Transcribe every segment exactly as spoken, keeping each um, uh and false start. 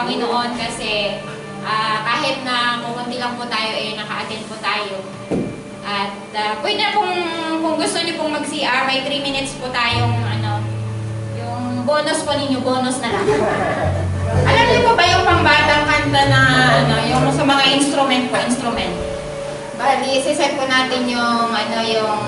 Panginoon kasi uh, kahit na kukunti lang po tayo, eh, naka-attend po tayo. At uh, pwede kung, kung gusto niyo pong mag-C R, may three minutes po tayong ano, yung bonus po ninyo, bonus na lang. Alam niyo po ba yung pambatang kanta na ano, yung sa mga instrument po, instrument? Bali, isiset po natin yung ano, yung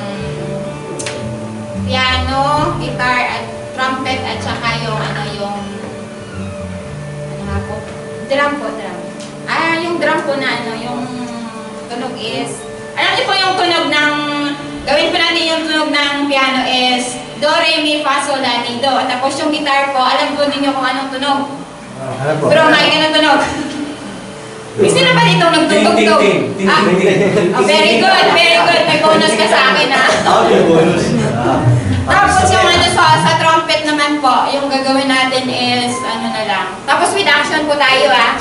piano, guitar, at trumpet, at saka yung ano, yung ano nga po? Drum po, drum. Ah, yung drum po na ano, yung tunog is, alam niyo po yung tunog ng, gawin po natin yung tunog ng piano is do, re, mi, fa, sol, la, ti, do. Tapos yung guitar po, alam po ninyo kung anong tunog. Alam po. Pero may ganun tunog. Gusto na ba dito nagtutugtog? Ah, oh, very good, very good. May bonus ka sa akin, ha? Okay, bonus. Tapos yung ano sa, sa trumpet naman po, yung gagawin natin is, ano na lang. Tapos with action po tayo, ha?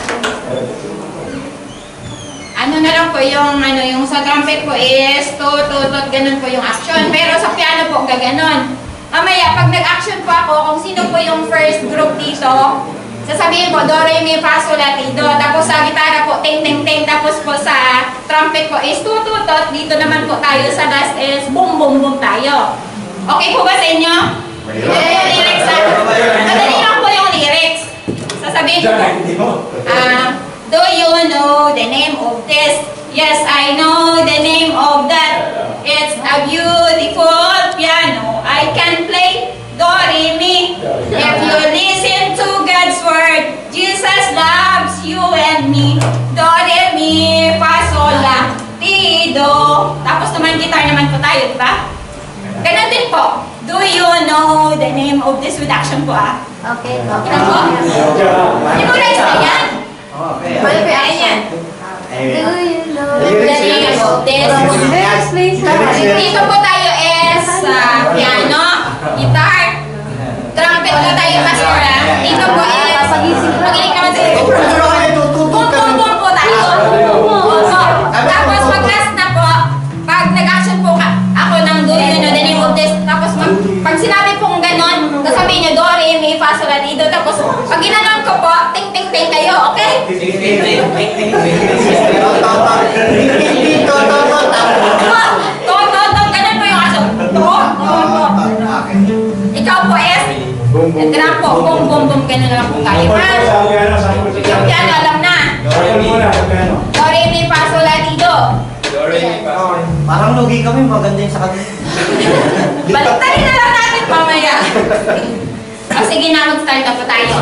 Ano na lang po yung, ano, yung sa trumpet po is, to, to, to, ganun po yung action. Pero sa piano po, gaganon. Mamaya, pag nag-action po ako, kung sino po yung first group dito, sasabihin po, do, re, mi, fa, sol, la, ti, do. Tapos sa gitara po, ting, ting, ting. Tapos po sa trumpet po is, to, to, to. Dito naman po tayo sa last is, boom, boom, boom tayo. Okay po ba sa inyo? Yung lyrics, ha? Madali lang po yung lyrics. Sasabihin ko po, ah, do you know the name of this? Yes, I know the name of that. It's a beautiful piano. I can play do, re, mi. If you listen to God's word, Jesus loves you and me. Do, re, mi, fa, sol, la, ti, do. Tapos naman guitar naman po tayo, diba? Ganun din po. Do you know the name of this with action po, ah? Okay. Okay po? Memorize na yan. Okay. Ayan yan. Do you know The name of this. Lyrics, please. Dito po tayo is uh, piano, guitar, trumpet po tayo, Pastor. Dito po is, maginig naman tayo. Bum, bum, bum po tayo. Tapos pag last na po, pag nag-action po ka, ako ng do you know the name of this, tapos mag, pag sinabi pong ganon, sasabihin nyo do, re, mi, fa, sol, la, ti, do. Tapos pag ginanon ko po, ting, ting, ting kayo, okay? Ting, ting, ting, ting, ting, ting, ting. To, to, to, to. To, to, to, ganun po yung action. To, to, to. Ikaw po is, drum po, boom, boom, boom, ganun na lang po tayo, ha? Yung piano, alam na. Do, re, mi, fa, sol, la, ti, do. Parang lugi kami, maganda yung sa kanila. Baliktari na lang natin mamaya. O sige na, mag-start na po tayo.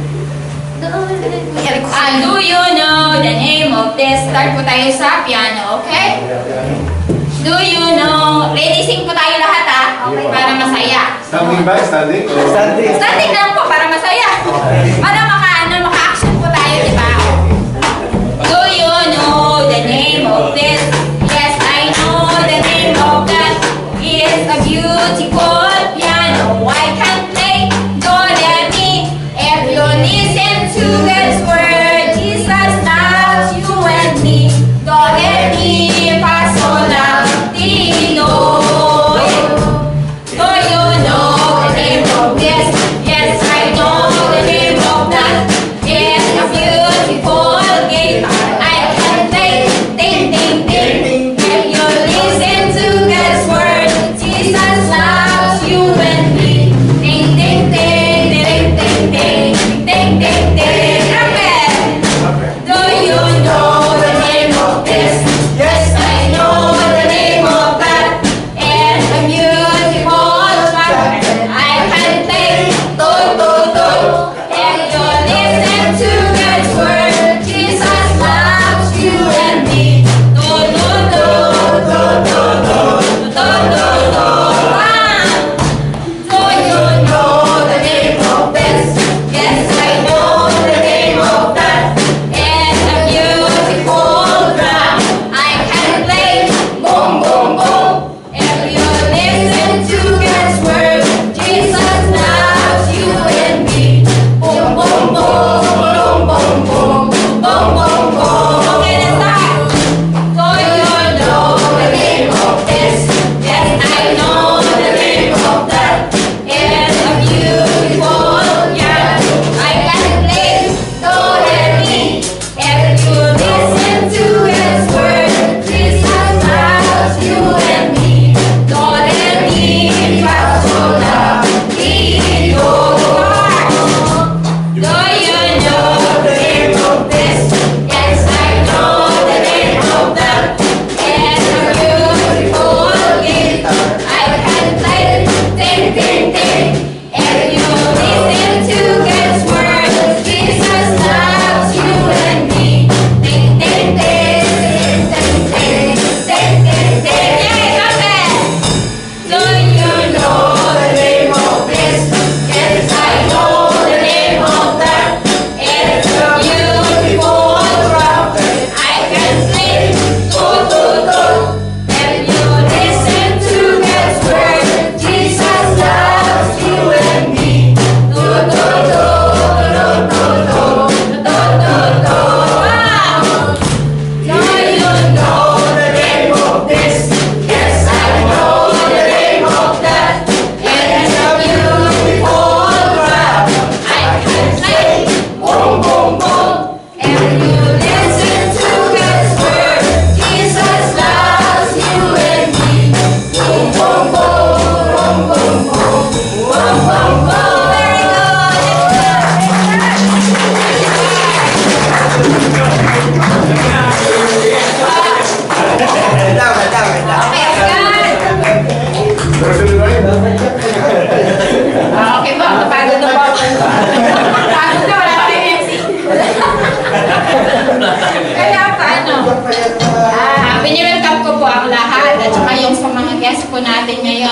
Ah, do you know the name of this? Start po tayo sa piano, okay? Do you know? Ready, sing po tayo lahat, ha? Okay. Para masaya. Standing ba? Standing? Standing. Standing lang po para masaya. Para maka, ano, maka-action po tayo, di ba? Do you know the name of this? Yes, I know the name of that. It's a beautiful piano. I can play do, re, mi. If you listen to God's word, Jesus loves you and me. Do, re, mi, fa, sol, la, ti, do. Do you know the name of this? Yes, I know the name of that. It's a beautiful guitar. I can play ding, ding, ding. If you listen to God's word, Jesus loves you and me. Ding, ding, ding, ding, ding, ding, ding, ding, ding. Trumpet. Do you know the name of this? Yes,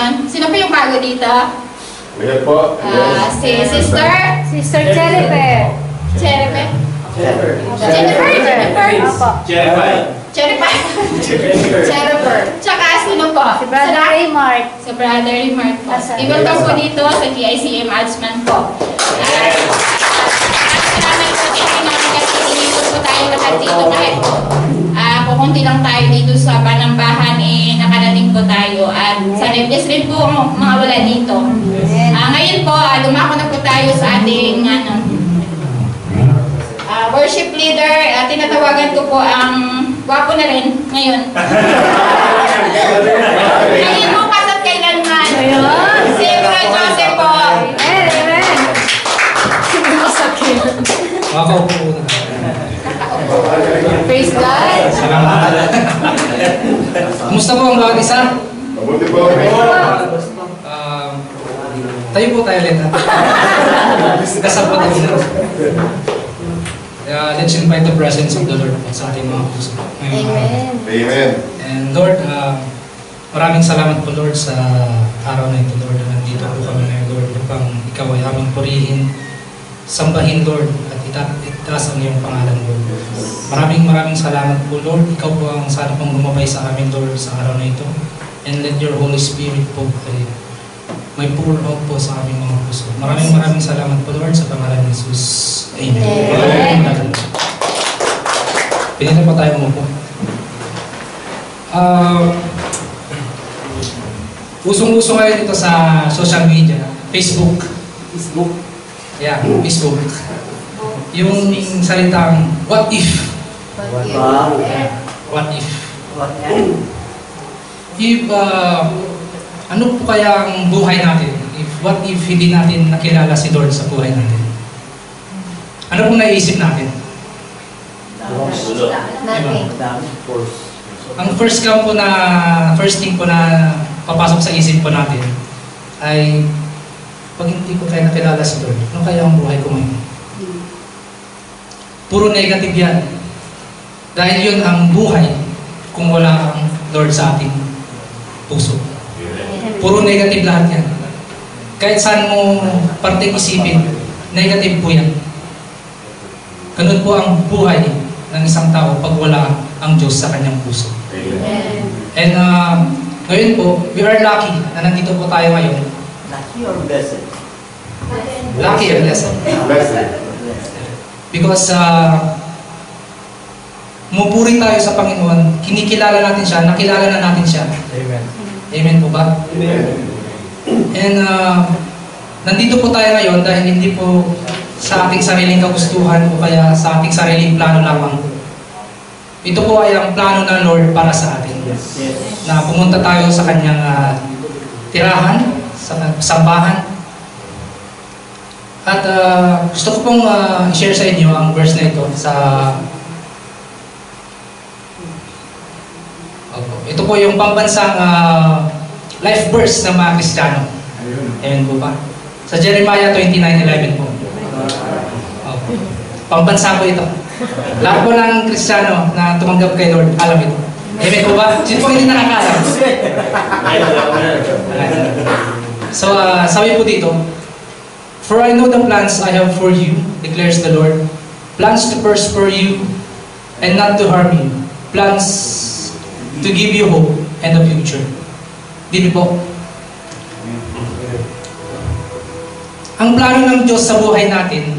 ngayon. Sino pa yung bago dito? Ayan po. Ah, si Sister Sister Cheripe. Cherepe. Jennifer. Jennifer, Jennifer. Opo. Cherepe. Chereper. Tsaka sino po? Si Brother Sa- Raymart. Sa Brother Remark po. Asa? I-welcome po dito sa G I C M Adsman po. At salamat po din namin kasi inipot po tayo lahat dito kahit po ah, kukunti lang tayo dito sa Panambahan eh nakarating po tayo at sa Rebdes rin po ang mga wala dito. Ah, ngayon po, ah, dumako na po tayo sa ating ano, ah, worship leader. Ah, tinatawagan ko po ang gwapo na rin ngayon. Ngayon po kasa't kailanman. Si Bro Joseph po. Amen, amen. Ako po una. Praise God. Salamat. Kumusta po ang bawat isa? Mabuti po. Um, tayo po tayo ulit. Kasabot ang ina. Uh, let's invite the presence of the Lord po sa ating mga puso. Amen. Amen. And Lord, uh, maraming salamat po Lord sa araw na ito Lord. Nandito po kami ngayon Lord upang ikaw ay aming purihin, sambahin Lord at ita- itaas ang iyong pangalan Lord. Maraming maraming salamat po Lord. Ikaw po ang sana pong gumabay sa amin Lord sa araw na ito. And let your Holy Spirit po ay may pour out po sa aming mga puso. Maraming maraming salamat po Lord sa pangalan ni Jesus. Amen. Amen. Pinili pa tayo mo po. Uh, usong-uso ngayon ito sa social media. Facebook. Facebook. Yeah, Facebook. Yung salitang, what if? Wow. What if? What yan? If, uh, ano po kaya ang buhay natin? If, what if hindi natin nakilala si Lord sa buhay natin? Ano pong naiisip natin? Nothing. Dami. Force. Ang first camp po na, first thing po na papasok sa isip po natin ay pag hindi ko kaya nakilala si Lord, ano kaya ang buhay ko ngayon? Puro negative yan. Dahil yun ang buhay kung wala ang Lord sa ating puso. Puro negative lahat yan. Kahit saan mo parteng isipin, negative po yan. Ganun po ang buhay ng isang tao pag wala ang Diyos sa kanyang puso. And uh, ngayon po, we are lucky na nandito po tayo ngayon. Lucky or blessed? Lucky and blessed. Blessed. Because uh, mupuri tayo sa Panginoon, kinikilala natin siya, nakilala na natin siya. Amen. Amen po ba? And uh, nandito po tayo ngayon dahil hindi po sa ating sariling kagustuhan o kaya sa ating sariling plano lamang. Ito po ay ang plano ng Lord para sa atin. Yes. Yes. Na pumunta tayo sa kanyang uh, tirahan, sa sambahan. At uh, gusto ko pong uh, i-share sa inyo ang verse na ito sa Opo. Ito po yung pambansang uh, life verse ng mga Kristiyano. Amen po ba? Sa Jeremiah twenty-nine eleven po. Opo. Pambansa po ito. Lahat po ng Kristiyano na tumanggap kay Lord, alam ito. Amen po ba? Sino po hindi nakakaalam? So, uh, sabi po dito, for I know the plans I have for you, declares the Lord, plans to prosper you and not to harm you, plans to give you hope and a future. Dito po. Ang plano ng Diyos sa buhay natin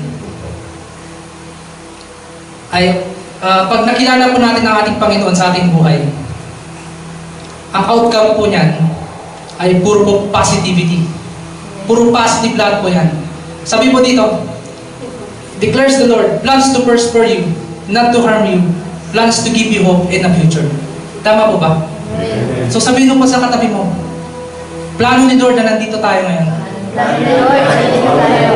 ay uh, pag nakilala po natin ang ating Panginoon sa ating buhay, ang outcome po niyan ay puro po positivity. Puro positive lahat po yan. Sabi po dito, declares the Lord, plans to prosper you, not to harm you, plans to give you hope in a future. Tama po ba? Amen. So sabihin mo pa sa katabi mo, plano ni Lord na nandito tayo ngayon. Love the Lord. Nandito tayo.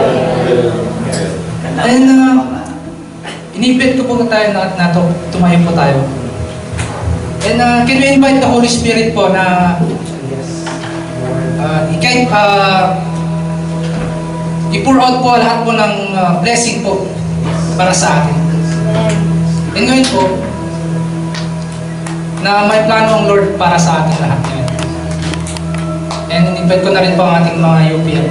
And uh, inibit ko po na tayo na, na to, tumayo po tayo. And uh, can we invite the Holy Spirit po na uh, ikay, uh, i-pour out po lahat po ng uh, blessing po para sa atin. And ngayon po, na may plano ang Lord para sa atin lahat ngayon. And invite ko na rin po ang ating mga U P L.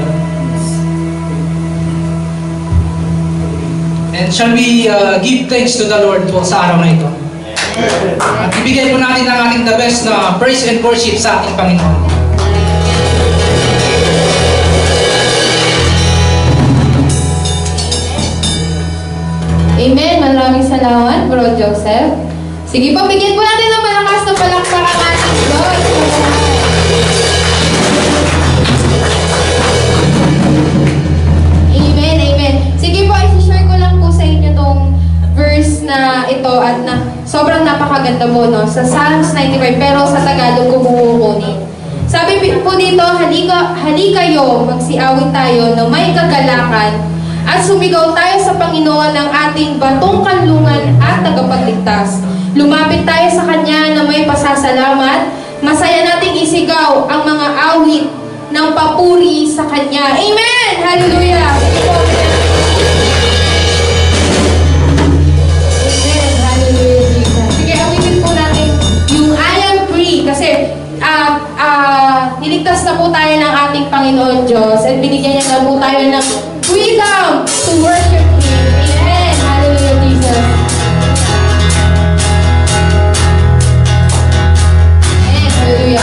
And shall we uh, give thanks to the Lord po sa araw na ito? At ibigay po natin ang ating the best na praise and worship sa ating Panginoon. Amen. Maraming salamat, Bro Joseph. Sige po, bigyan po natin ng malakas na palakpakan ang ating Diyos. Amen, amen. Sige po, isi-share ko lang po sa inyo tong verse na ito at na sobrang napakaganda po, no? Sa Psalms ninety-five, pero sa Tagalog ko bukukunin. Sabi po dito, halika, halikayo, magsiawit tayo na may kagalakan at sumigaw tayo sa Panginoon ng ating batong kanlungan at tagapagligtas. Lumapit tayo sa Kanya na may pasasalamat. Masaya nating isigaw ang mga awit ng papuri sa Kanya. Amen! Hallelujah! Amen! Hallelujah, Jesus. Sige, awitin po natin yung I am free kasi uh, uh, niligtas na po tayo ng ating Panginoon Diyos at binigyan niya na po tayo ng freedom to worship Him. Amen! Hallelujah, Jesus. Amen! Hallelujah.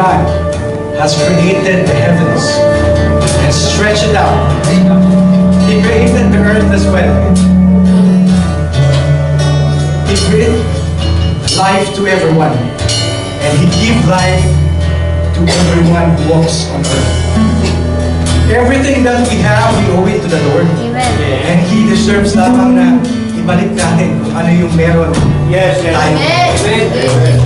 God has created the heavens and stretched it out. He created the earth as well. He created life to everyone, and He gives life to everyone who walks on earth. Everything that we have, we owe it to the Lord. Amen. And He deserves lamang na ibalik natin kung ano yung meron. Yes, yes. tayo. Amen.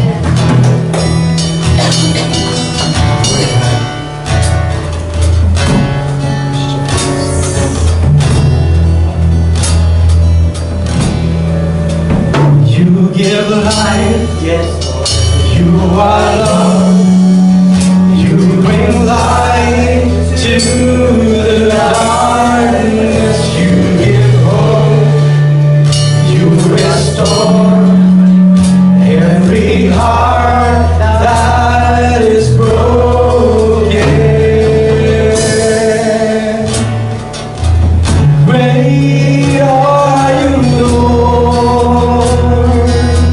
You give life, Yes, Lord. you are love. You bring light to the darkness. You give hope. You restore every heart that is broken. Great are you, Lord.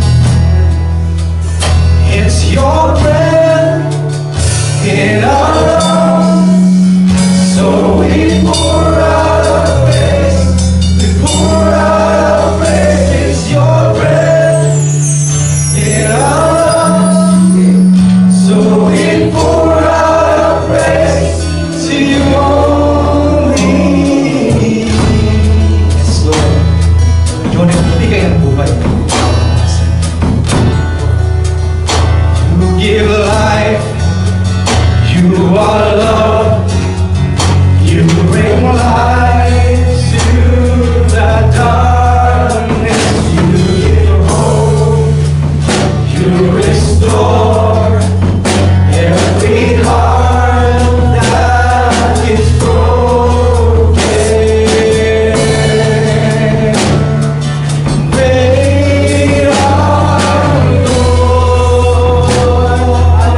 It's your breath in our lungs, so we pour out our praise. We pour out our praise. It's your breath in our lungs, so we pour out our praise to you only. Yes, Lord. Yun ang ibigay ng buhay. You give life. You are love. You bring light to the darkness. You give hope. You restore every heart that is broken. Great are you, Lord.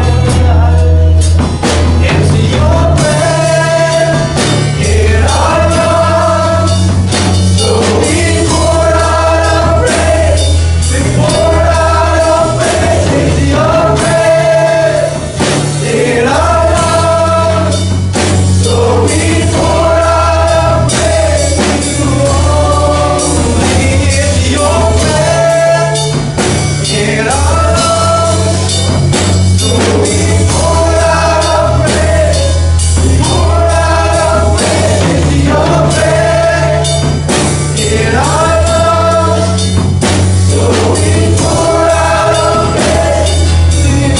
It's your breath in our lungs, so we pour out our praise. We pour out our praise. It's your breath in our lungs, so we pour out our praise to you only. It's your breath in our lungs, so we pour out our praise. We pour out our praise. It's your breath in our lungs, so we pour out our praise to you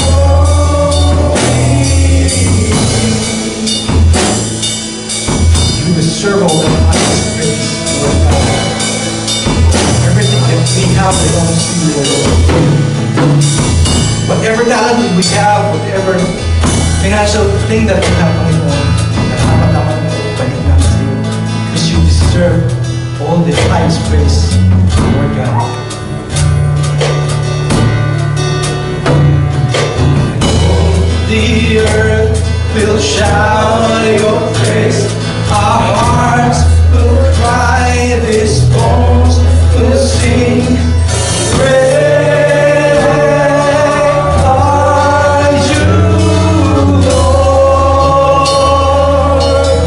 only. You deserve all the highest praise, Lord God. Everything that we have belongs to you, Lord. Whatever talent we have, whatever financial thing that we have, Panginoon, dapat-dapat na balik namin sa iyo. Because you deserve all the highest praise, Lord God. The earth will shout your praise. Our hearts will cry. These bones will sing. Great are you, Lord.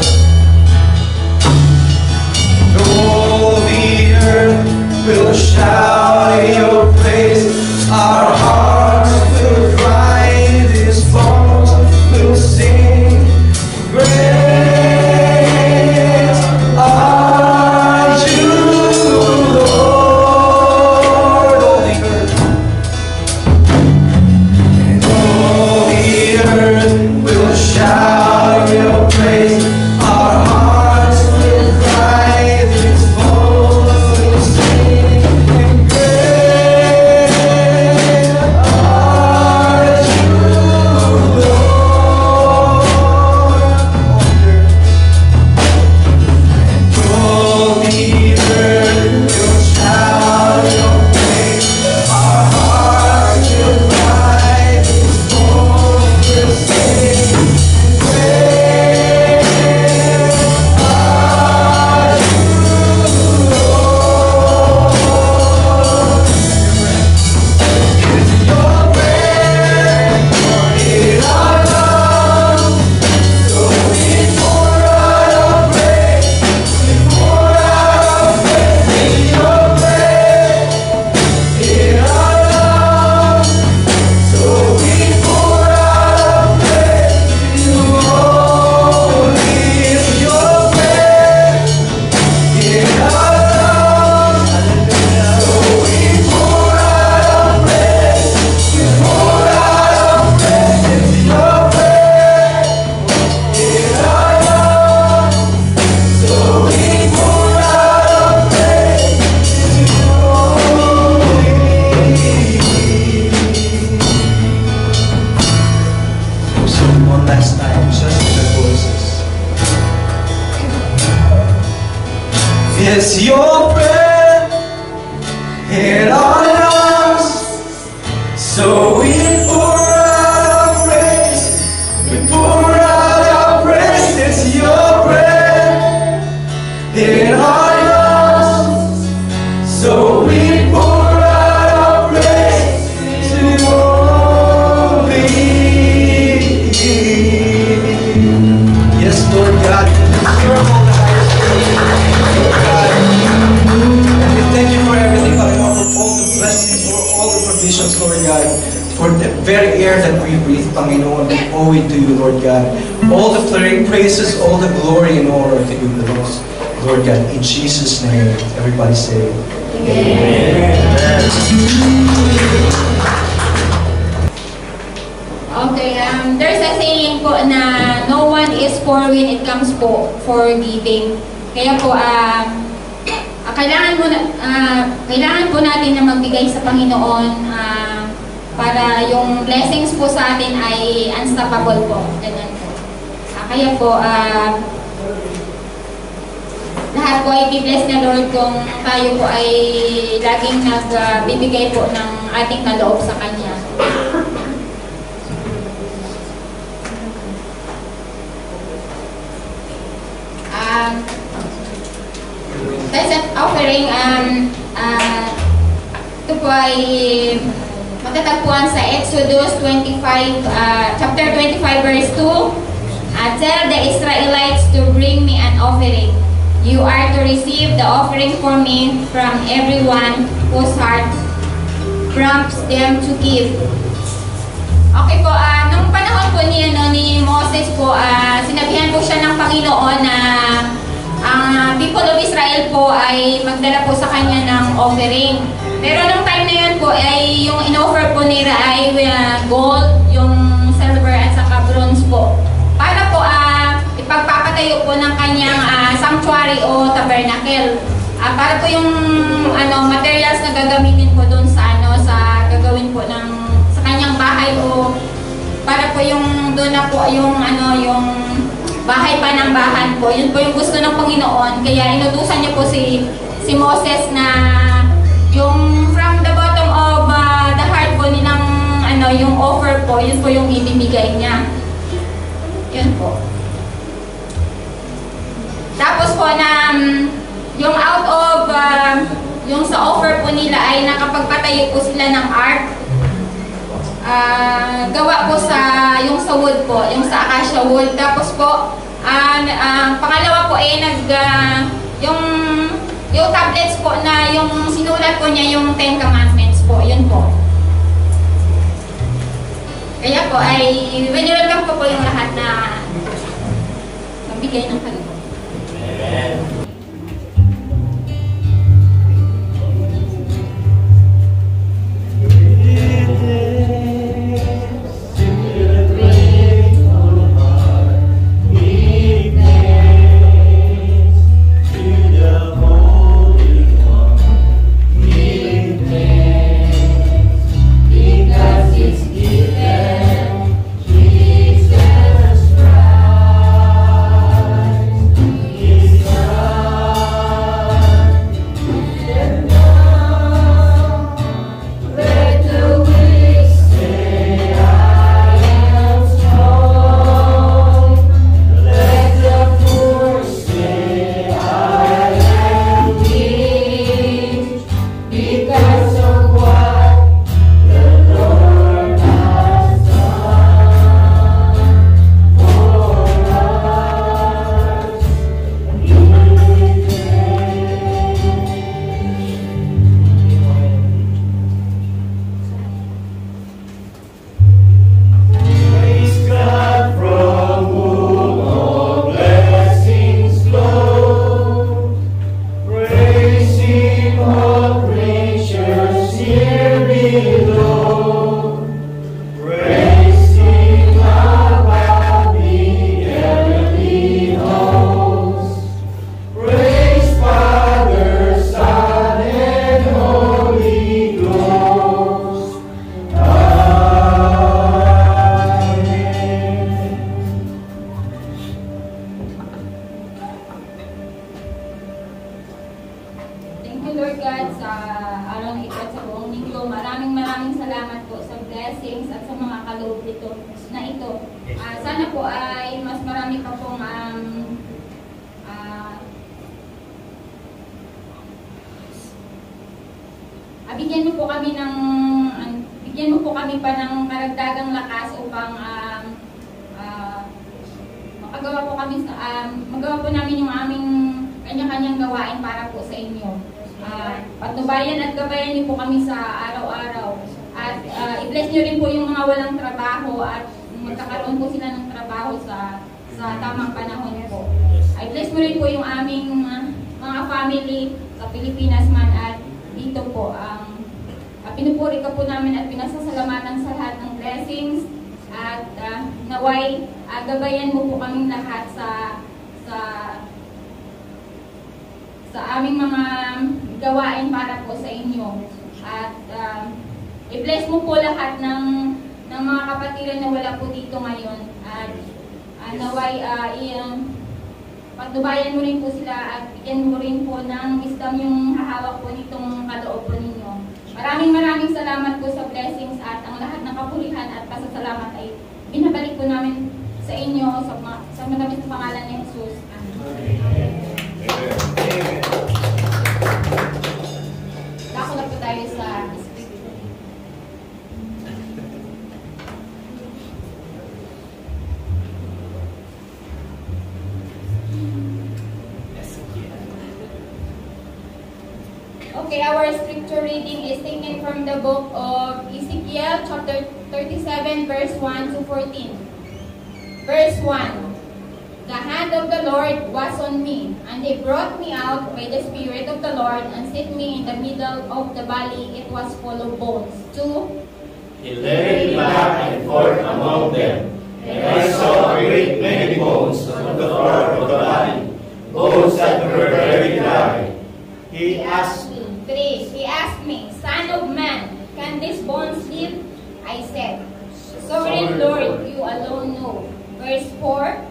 All the earth will shout your praise. Our hearts will cry. These bones will sing. Great are one last time, just with our voices. It's your breath in our lungs, so we pour out our praise, we pour out our praise. It's your breath in our lungs, so we pour out our praise to only you. Yes, Lord God, you deserve all the highest praise, Lord God. And we thank you for everything, Father God, for all the blessings, for all the provisions, Lord God, for the very air that we breathe, Panginoon, we owe it to you, Lord God. All the praises, all the glory and honor to you belongs, Lord God. In Jesus' name, everybody say, Okay, um, there's a saying po na no one is poor when it comes po for giving. Kaya po, um, uh, kailangan, mo na, uh, kailangan po natin na magbigay sa Panginoon uh, para yung blessings po sa atin ay unstoppable po. Ganun po. Uh, kaya po, uh, lahat po ay i-bless na Lord kung tayo po ay laging nagbibigay uh, po ng ating kaloob sa Kanya. Um, Present offering, um, uh, ito po ay matatagpuan sa Exodus twenty-five, uh, chapter twenty-five, verse two. Uh, Tell the Israelites to bring me an offering. You are to receive the offering for me from everyone whose heart prompts them to give. Okay po, uh, nung panahon po ni, ano, ni Moses po, uh, sinabihan po siya ng Panginoon na ang uh, people of Israel po ay magdala po sa kanya ng offering. Pero nung time na yun po, ay yung in-offer po nila ay uh, gold, yung silver at saka bronze po. Para po uh, ipagpapatayo po ng kanyang uh, sanctuary o tabernacle. Uh, para po yung ano, materials na gagamitin po doon sa ano, sa gagawin po ng sa kanyang bahay o para po yung doon na po yung ano, yung bahay pa ng bahan po. Yun po yung gusto ng Panginoon. Kaya inutusan niyo po si si Moses na yung from the bottom of uh, the heart po nilang ano, yung offer po, yun po yung ibibigay niya. Yun po. Tapos po na um, yung out of uh, yung sa offer po nila ay nakapagpatayo po sila ng ark. Uh, gawa po sa yung sa wood po, yung sa acacia wood. Tapos po, uh, uh, pangalawa po ay nag uh, yung yung tablets po na yung sinulat po niya yung Ten Commandments po, yun po. Kaya po ay welcome po po yung lahat na magbigay ng kaloob. Amen. Christ. sana po ay mas marami pa pong um, uh, uh, bigyan mo po kami ng uh, bigyan mo po kami pa ng karagdagang lakas upang um, uh, makagawa po kami sa um, magawa po namin yung aming kanya-kanyang gawain para po sa inyo. Uh, patnubayan at gabayan niyo po kami sa araw-araw. At uh, i-bless niyo rin po yung mga walang trabaho at magkakaroon po sila ng trabaho sa sa tamang panahon po. I-bless mo rin po yung aming uh, mga family sa Pilipinas man at dito po. Um, uh, pinupuri ka po namin at pinasasalamatan sa lahat ng blessings at uh, naway uh, gabayan mo po kaming lahat sa sa sa aming mga gawain para po sa inyo. At uh, i-bless mo po lahat ng, ng mga kapatiran na wala po dito ngayon. At uh, naway, uh, i-um, patnubayan mo rin po sila at bigyan mo rin po ng wisdom yung hahawak po nitong kaloob po ninyo. Maraming maraming salamat po sa blessings at ang lahat ng kapulihan at pasasalamat ay binabalik po namin sa inyo sa, sa maraming sa pangalan ni Jesus. Amen. Amen. Dako na po tayo sa scripture. Okay, our scripture reading is taken from the book of Ezekiel, chapter thirty-seven, verse one to fourteen. Verse one. The hand of the Lord was on me, and He brought me out by the Spirit of the Lord and set me in the middle of the valley. It was full of bones. Two. He led me back and forth among them, and I saw a great many bones on the floor of the valley, bones that were very dry. He asked me, Three. He asked me, Son of man, can these bones live? I said, Sovereign Lord, you alone know. Verse four.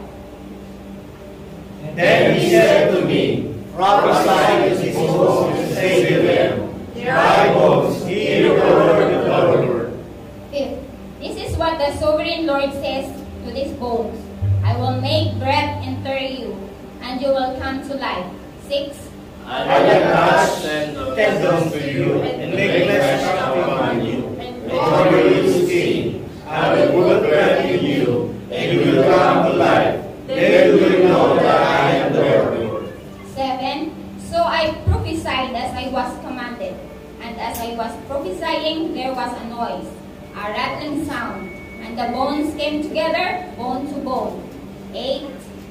Then he said to me, prophesy to these bones and say to them, dry bones, hear the word of the Lord. Fifth, this is what the Sovereign Lord says to these bones. I will make breath enter you, and you will come to life. Six, I will attach tendons to you and make flesh upon you, and cover you with skin. I will put breath in you, and you will come to life. Then you will know that I am the Lord. seven. So I prophesied as I was commanded, and as I was prophesying, there was a noise, a rattling sound, and the bones came together, bone to bone. eight.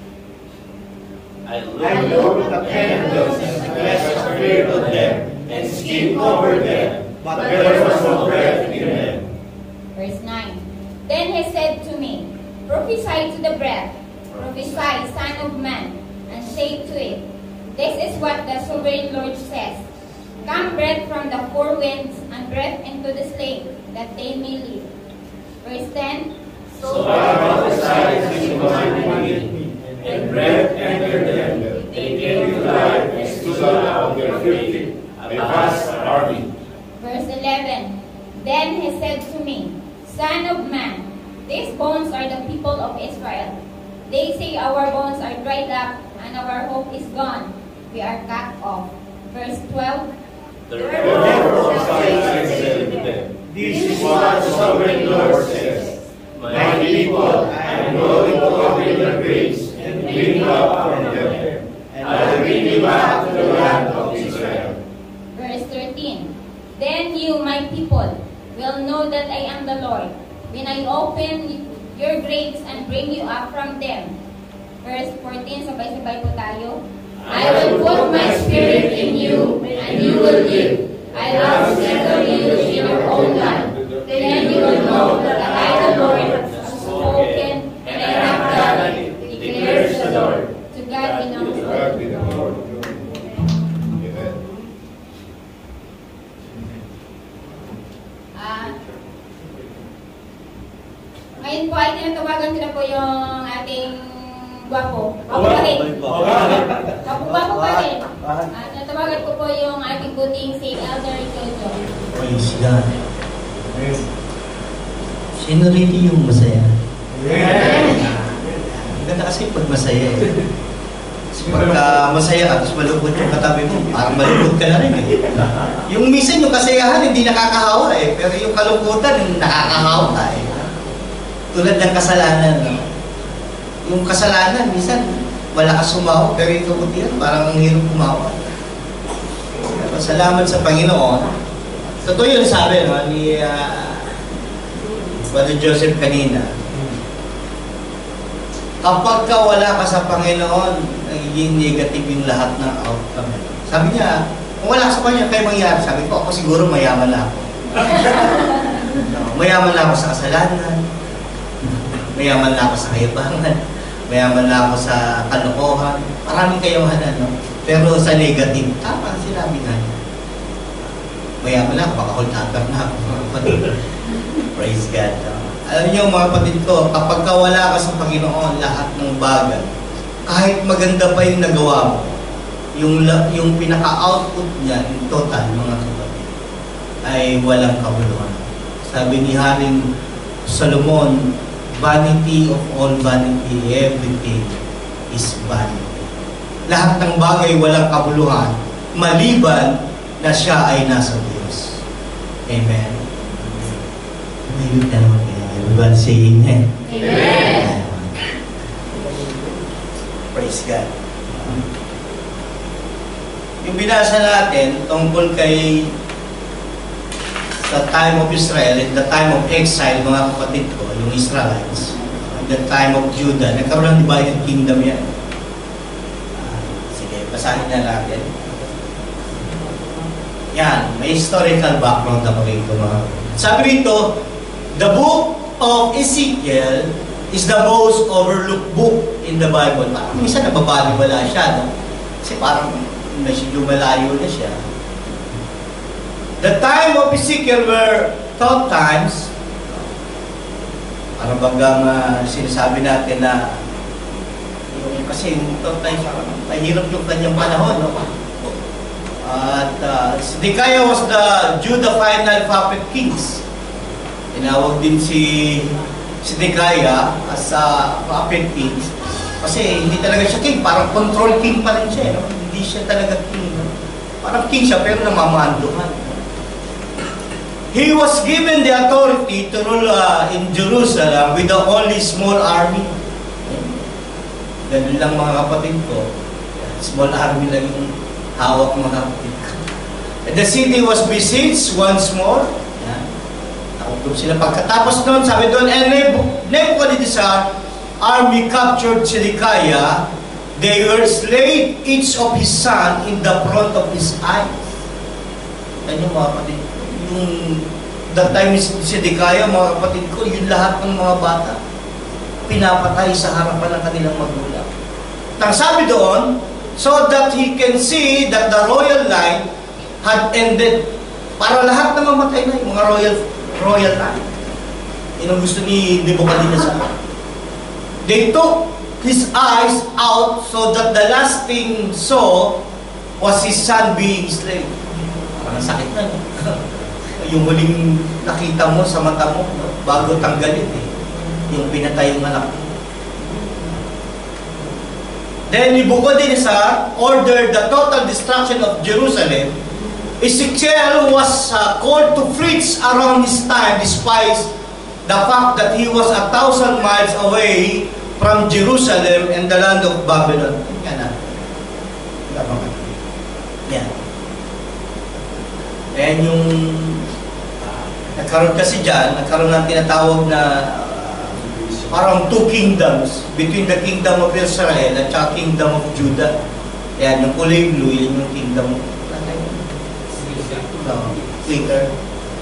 I looked at the tendons and flesh appeared on them, and skin covered them, but there was no breath in them. Verse nine. Then he said to me, prophesy to the breath, prophesy, Son of man, and say to it, this is what the Sovereign Lord says. Come breath from the four winds, and breath into the slain, that they may live. Verse ten. So I prophesied as you commanded me, and breath entered them. They came to life and stood up on their feet, a vast army. Verse eleven. Then he said to me, Son of man, these bones are the people of Israel. They say our bones are dried up, and our hope is gone. We are cut off. Verse twelve. Therefore prophesy and say to them, this is what the Sovereign Lord says. My people, I am going to open their graves and bring you up from them, and I will bring you back to the land of Israel. Verse thirteen. Then you, my people, will know that I am the Lord, when I open your graves and bring you up from them. Verse fourteen, sabay-sabay po tayo. I will put my spirit in you, and you will live. I will settle you in your own land. Then you will know that I, the Lord, have spoken, and I have done it, declares the Lord. To God be now To God be the glory. Amen. Ah, ngayon po ay tinatawagan ko na po yung ating gwapo. Gwapo pa rin. Gwapo-gwapo pa rin. Ah, tinatawagan ko po yung ating buting si Elder Jojo. Praise God. Sino rito yung masaya? Ang ganda kasi pag masaya eh. Pagka masaya ka, tapos malungkot yung katabi mo, parang malungkot ka na rin eh. Yung minsan yung kasayahan hindi nakakahawa eh, pero yung kalungkutan nakakahawa eh. Tulad ng kasalanan. No? Yung kasalanan, minsan wala ka sumawa, pero yung kabutihan, parang ang hirap kumawa. Salamat sa Panginoon. Totoo yun sabi no, ni uh, Brother Joseph kanina. Kapag ka wala ka sa Panginoon, nagiging negative yung lahat ng outcome. Sabi niya, kung wala sa Kanya, kayo mangyari. Sabi ko, ako siguro mayaman na ako. No, mayaman na ako sa kasalanan. Mayaman na ako sa kayabangan. Mayaman na ako sa kalokohan. Maraming kayawanan, no? Pero sa negative, tama ang sinabi na niya. Mayaman na ako, baka hold-upper na ako. Praise God. No? Alam niyo mga kapatid ko, kapag wala ka sa Panginoon, lahat ng bagay, kahit maganda pa yung nagawa mo, yung, yung pinaka-output niya, yung total, mga kapatid, ay walang kabuluhan. Sabi ni Haring Solomon, vanity of all vanity, everything is vanity. Lahat ng bagay walang kabuluhan, maliban na siya ay nasa Diyos. Amen. Amen. Amen. Everyone say amen. Amen. Praise God. Yung binasa natin tungkol kay sa time of Israel, in the time of exile, mga kapatid ko, yung Israelites, in the time of Judah, nagkaroon ng divided kingdom yan. Uh, sige, basahin na natin. Yan, may historical background na pakito mga. Sabi rito, the book of Ezekiel is the most overlooked book in the Bible. Parang minsan nababaliwala siya, no? Kasi parang medyo malayo na siya. The time of Ezekiel were thought times, parang bagang uh, sinasabi natin na yung, kasi yung thought times, parang mahirap yung kanyang panahon, no? At uh, Zedekiah was the Judah final puppet kings. Tinawag din si Zedekiah as a puppet king kasi hindi talaga siya king, parang control king pa rin siya, no? Hindi siya talaga king, no? Parang king siya pero namamanduhan. He was given the authority to rule uh, in Jerusalem with a only small army. Ganun lang mga kapatid ko, small army lang yung hawak mga kapatid ko. And the city was besieged once more. Nakukup sila. Pagkatapos noon, sabi doon, and Nebuchadnezzar army captured Zedekiah. They were slain each of his son in the front of his eyes. Yan yung mga kapatid. Yung that time is Zedekiah, mga kapatid ko, yung lahat ng mga bata pinapatay sa harapan ng kanilang magulang. Ang sabi doon, so that he can see that the royal line had ended. Para lahat na mamatay na yung mga royal royal line. Yun ang gusto ni Nebuchadnezzar. They took his eyes out so that the last thing saw was his son being slain. Parang sakit na, no? Yung huling nakita mo sa mata mo, no? Bago tanggalin eh. Yung pinatay yung anak mo. Then Nebuchadnezzar ordered the total destruction of Jerusalem. Ezekiel was uh, called to preach around this time despite the fact that he was a thousand miles away from Jerusalem and the land of Babylon. Yan na. Yan. And yung uh, nagkaroon kasi dyan, nagkaroon ng tinatawag na uh, parang two kingdoms between the kingdom of Israel at the kingdom of Judah. Yan, yung kulay blue, yan yung kingdom of no, Twitter.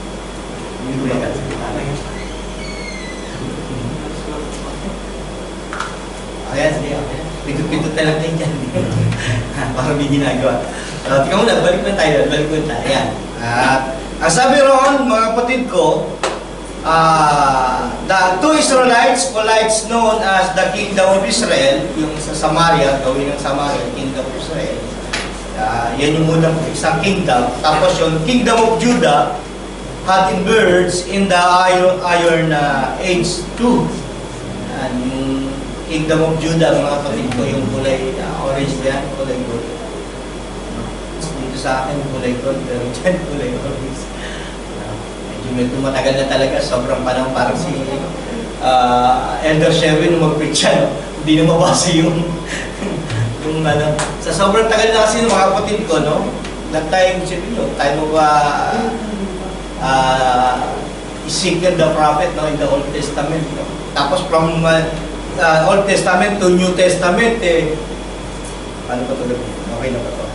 Ayan, sige. Pitut-pitut na lang tayo dyan. Para may ginagawa. Uh, tingnan mo na, balik na tayo. Balik na tayo. Ayan. At ang sabi roon, mga kapatid ko, uh, the two Israelites, Polites known as the Kingdom of Israel, yung sa Samaria, gawin ng Samaria, Kingdom of Israel. Uh, yan yung unang isang kingdom. Tapos yung Kingdom of Judah had emerged in the Iron, iron uh, Age two. Uh, Yan, yung Kingdom of Judah, mga kapatid ko, yung kulay uh, orange yan, kulay gold. Dito sa akin, kulay gold, pero dyan, kulay orange. Uh, medyo medyo matagal na talaga, sobrang panahon, parang si uh, Elder Sherwin nung mag-preach siya, no? Hindi na mabasa yung, yung ano. Sa sobrang tagal na kasi ng mga kapatid ko, no? That time, siyempre nyo, time of uh, uh, Ezekiel the prophet, no? In the Old Testament, no? Tapos from uh, uh, Old Testament to New Testament, eh, ano ba ito? Okay na ba ito?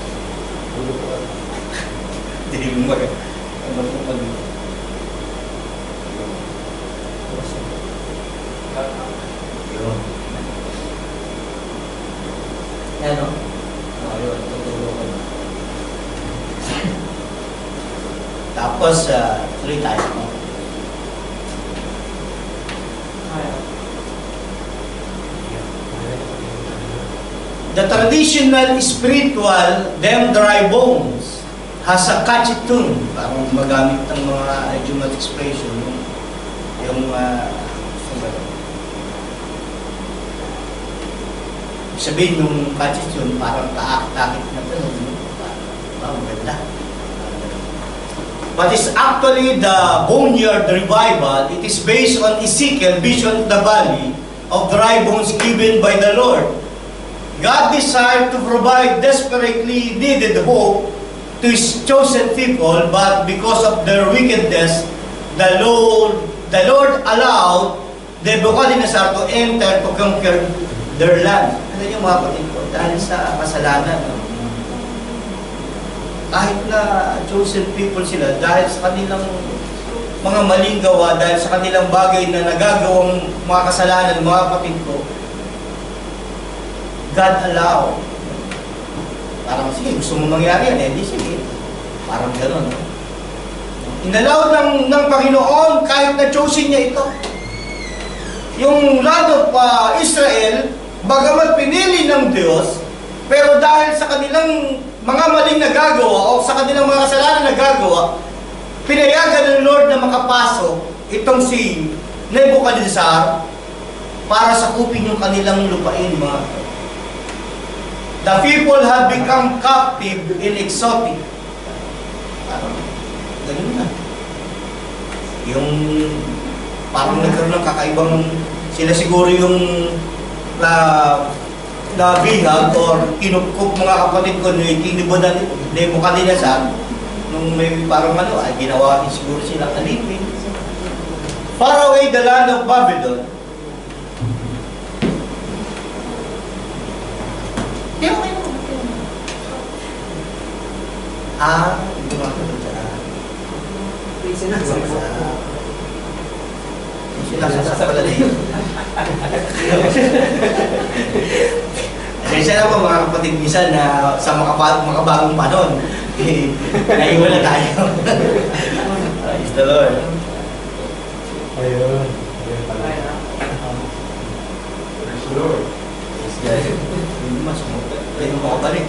Hindi mo mag- ano ba ito? Yun. Yan, no? Oh, yun. Tutulog ko na. Tapos, uh, tuloy tayo, no? The traditional spiritual, them dry bones, has a catchy tune. Parang magamit ng mga idiomatic expression. Yung, yung uh, sabihin yung catchy tune, parang kaakit-akit na ito. Wow, maganda. But it's actually the Boneyard Revival. It is based on Ezekiel vision of the valley of dry bones given by the Lord. God desired to provide desperately needed hope to His chosen people, but because of their wickedness, the Lord, the Lord allowed Nebuchadnezzar to enter to conquer their land. Ano yung mga kapatid ko? Dahil sa kasalanan, no? Kahit na chosen people sila, dahil sa kanilang mga maling gawa, dahil sa kanilang bagay na nagagawang mga kasalanan, mga kapatid ko, God allow. Parang, sige, gusto mo mangyari yan, eh, di sige. Parang gano'n. No? Inalaw ng, ng Panginoon kahit na chosen niya ito. Yung land of uh, Israel, bagamat pinili ng Diyos, pero dahil sa kanilang mga maling nagagawa o sa kanilang mga kasalanan nagagawa, pinayagan ng Lord na makapasok itong si Nebuchadnezzar para sakupin yung kanilang lupain, mga the people have become captive in exotic. Parang, ganun na. Yung, parang nagkaroon ng kakaibang, sila siguro yung na, na bihag or kinupkup mga kapatid ko na itinibo na Nebuchadnezzar nung may parang ano, ay ginawa din siguro silang alipin. Far away the land of Babylon. Ah, hindi mo ako dyan. Sinasasa pala na yun. Kaya na po mga kapatid minsan na sa makabagong panon, naiwan na tayo. Praise the Lord. Ayun. Praise the Lord. Hindi mas mo. Kaya mo makabalik.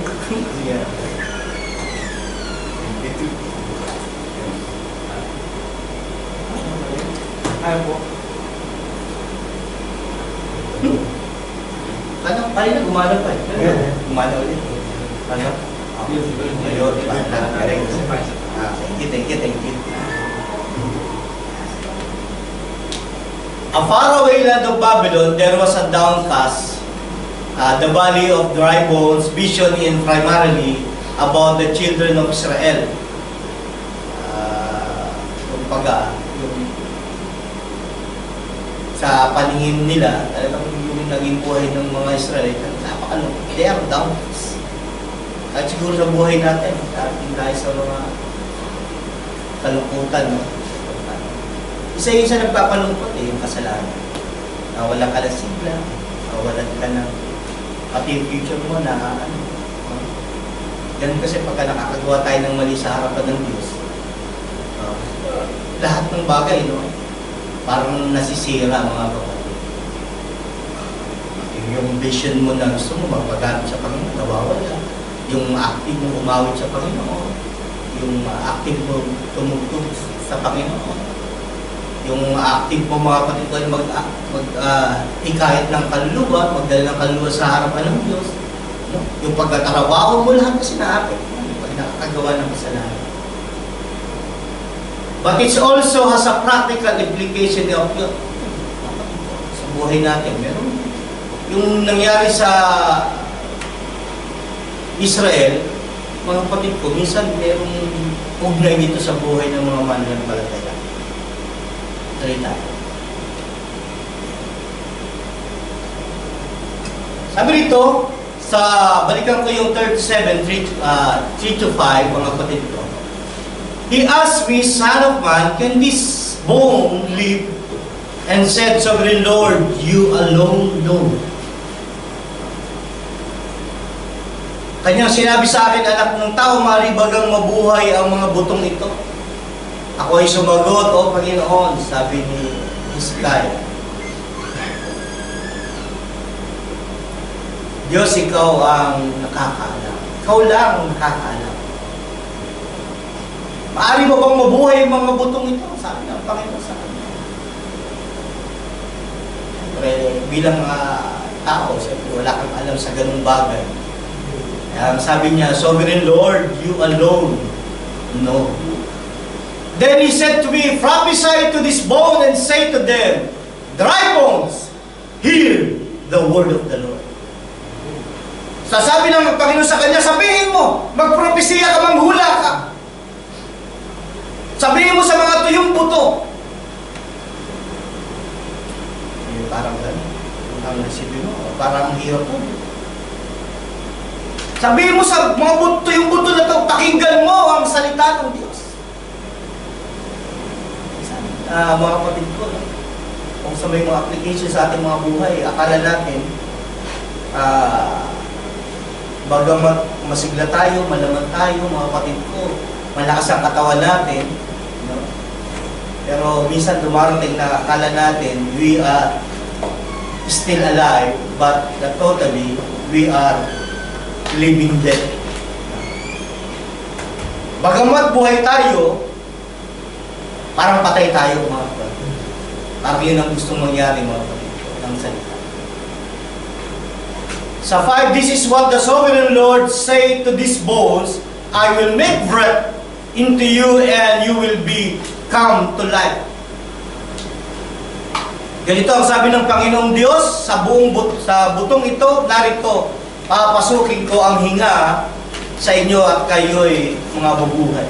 Ayaw po. Ano? Ay na, gumana pa eh. Gumana ulit. Ano? Ayun, correct. Thank you, thank you, thank you. A faraway land of Babylon, there was a downcast, uh, the valley of dry bones, vision in primarily about the children of Israel. Uh, kumbaga, yung sa paningin nila, talagang yung naging buhay ng mga Israelita, napakalungkot. They are downcast. At siguro sa buhay natin, dahil sa mga kalungkutan, no? Isa yun sa nagpapalungkot eh, yung kasalanan. Nawalan ka ng sigla, nawalan ka ng pati yung future mo na ano. Ganun kasi pagka nakakagawa tayo ng mali sa harapan ng Diyos, uh, lahat ng bagay, no? Parang nasisira mga kapatid. Yung vision mo na gusto mo magpagamit sa Panginoon, nawawala. Yung active mo umawit sa Panginoon, yung active mo tumugtog sa Panginoon, Yung active po mga kapatid ko ay mag, mag uh, hikayat ng kaluluwa, magdala ng kaluluwa sa harapan ng Diyos. No? Yung pagkatrabaho mo, lahat kasi naapit. Pag nakakagawa ng kasalanan. But it also has a practical implication of yun. Sa buhay natin, meron. Yung nangyari sa Israel, mga kapatid ko, minsan merong ugnay dito sa buhay ng mga mananampalataya. Salita. Sabi rito, sa balikan ko yung thirty-seven, three to five, mga kapatid ko. He asked me, Son of man, can this bone live? And said, Sovereign Lord, you alone know. Kanyang sinabi sa akin, anak ng tao, maribagang mabuhay ang mga butong ito. Ako ay sumagot, O Panginoon, sabi ni Hezekiah. Diyos, ikaw ang nakakaalam. Ikaw lang ang nakakaalam. Maari mo bang mabuhay ang mga butong ito? Sabi ng Panginoon sa kanya. Siyempre, bilang uh, tao, siyempre, wala kang alam sa ganung bagay. Kaya sabi niya, Sovereign Lord, you alone know. Then he said to me, prophesy to this bone and say to them, dry bones, hear the word of the Lord. Sasabi ng Panginoon sa kanya, sabihin mo, magpropesiya ka, manghula ka. Sabihin mo sa mga tuyong buto. Eh, parang gano'n. Ang nasibin mo, parang hirap po. Sabihin mo sa mga buto, tuyong buto na ito, pakinggan mo ang salita ng Diyos. Uh, mga kapatid ko, kung sa may mga application sa ating mga buhay, akala natin, uh, bagamat masigla tayo, malaman tayo, mga kapatid ko, malakas ang katawan natin, no? Pero minsan dumarating na akala natin, we are still alive, but totally, we are living dead. Bagamat buhay tayo, parang patay tayo, mga kapatid. Parang yun ang gustong mangyari, mga kapatid ko, ng salita. Sa five, this is what the Sovereign Lord say to these bones, I will make breath into you and you will be come to life. Ganito ang sabi ng Panginoong Diyos, sa buong but sa butong ito, narito, papasukin ko ang hinga sa inyo at kayo'y mga bubuhay.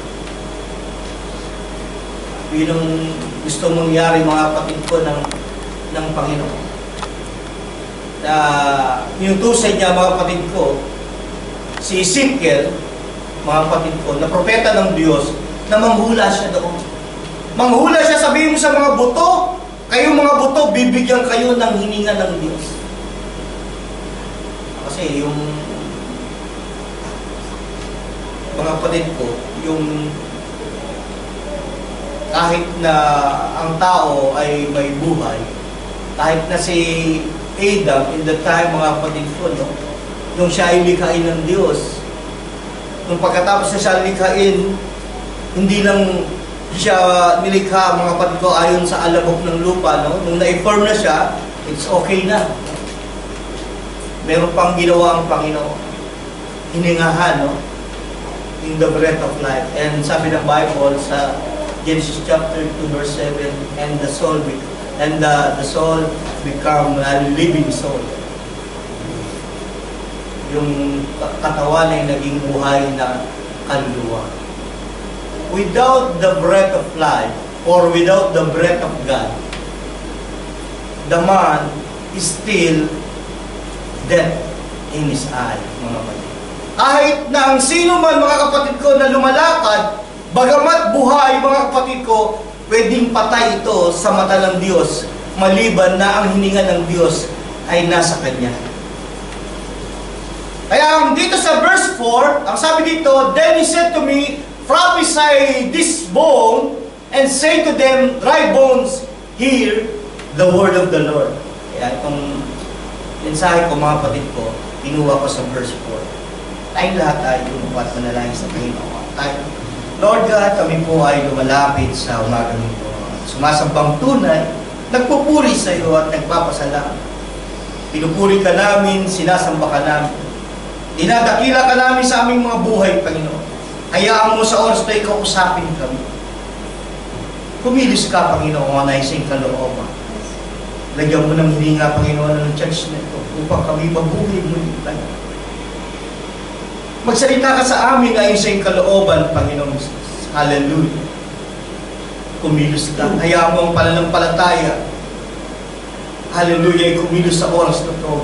Yun ang gusto mangyari, mga kapatid ko, ng, ng Panginoon. Na inutusan niya, mga kapatid ko, si Ezekiel, mga kapatid ko, na propeta ng Diyos, na manghula siya doon. Manghula siya, sabihin mo sa mga buto, kayo mga buto, bibigyan kayo ng hininga ng Diyos. Kasi yung mga kapatid ko, yung kahit na ang tao ay may buhay, kahit na si Adam, in the time, mga kapatid ko, no, nung siya ay likhain ng Diyos, nung pagkatapos na siya likhain, hindi lang siya nilikha, mga kapatid ko, ayon sa alabok ng lupa, no? Nung na-form na siya, it's okay na. Meron pang ginawa ang Panginoon. Hiningahan, no? In the breath of life. And sabi ng Bible sa Genesis chapter two verse seven, and the soul be, and the, the soul become a living soul. Yung katawan ay naging buhay na kaluluwa. Without the breath of life, or without the breath of God, the man is still dead in his eye, mga kapatid. Kahit na ang sino man, mga kapatid ko, na lumalakad, bagamat buhay, mga kapatid ko, pwedeng patay ito sa mata ng Diyos, maliban na ang hininga ng Diyos ay nasa Kanya. Kaya dito sa verse four, ang sabi dito, then he said to me, prophesy this bone, and say to them, dry bones, hear the word of the Lord. Kaya itong mensahe ko, mga kapatid ko, kinuha ko sa verse four. Tayong lahat ay lumupat manalangin sa Panginoon. Tayo, Lord God, kami po ay lumalapit sa umaga nito. sumasambang tunay, nagpupuri sa iyo at nagpapasalamat. Pinupuri ka namin, sinasamba ka namin. Dinadakila ka namin sa aming mga buhay, Panginoon. Hayaan mo sa oras na ikaw usapin kami. Kumilos ka, Panginoon, ay sa iyong kalooban. Lagyan mo ng hininga, Panginoon, ng church na ito upang kami mabuhay muli, Panginoon. Magsalita ka sa amin ayon sa iyong kalooban, Panginoon Jesus. Hallelujah. Kumilos ka. Hayaan mo ang pananampalataya. Hallelujah, ay kumilos sa oras na ito.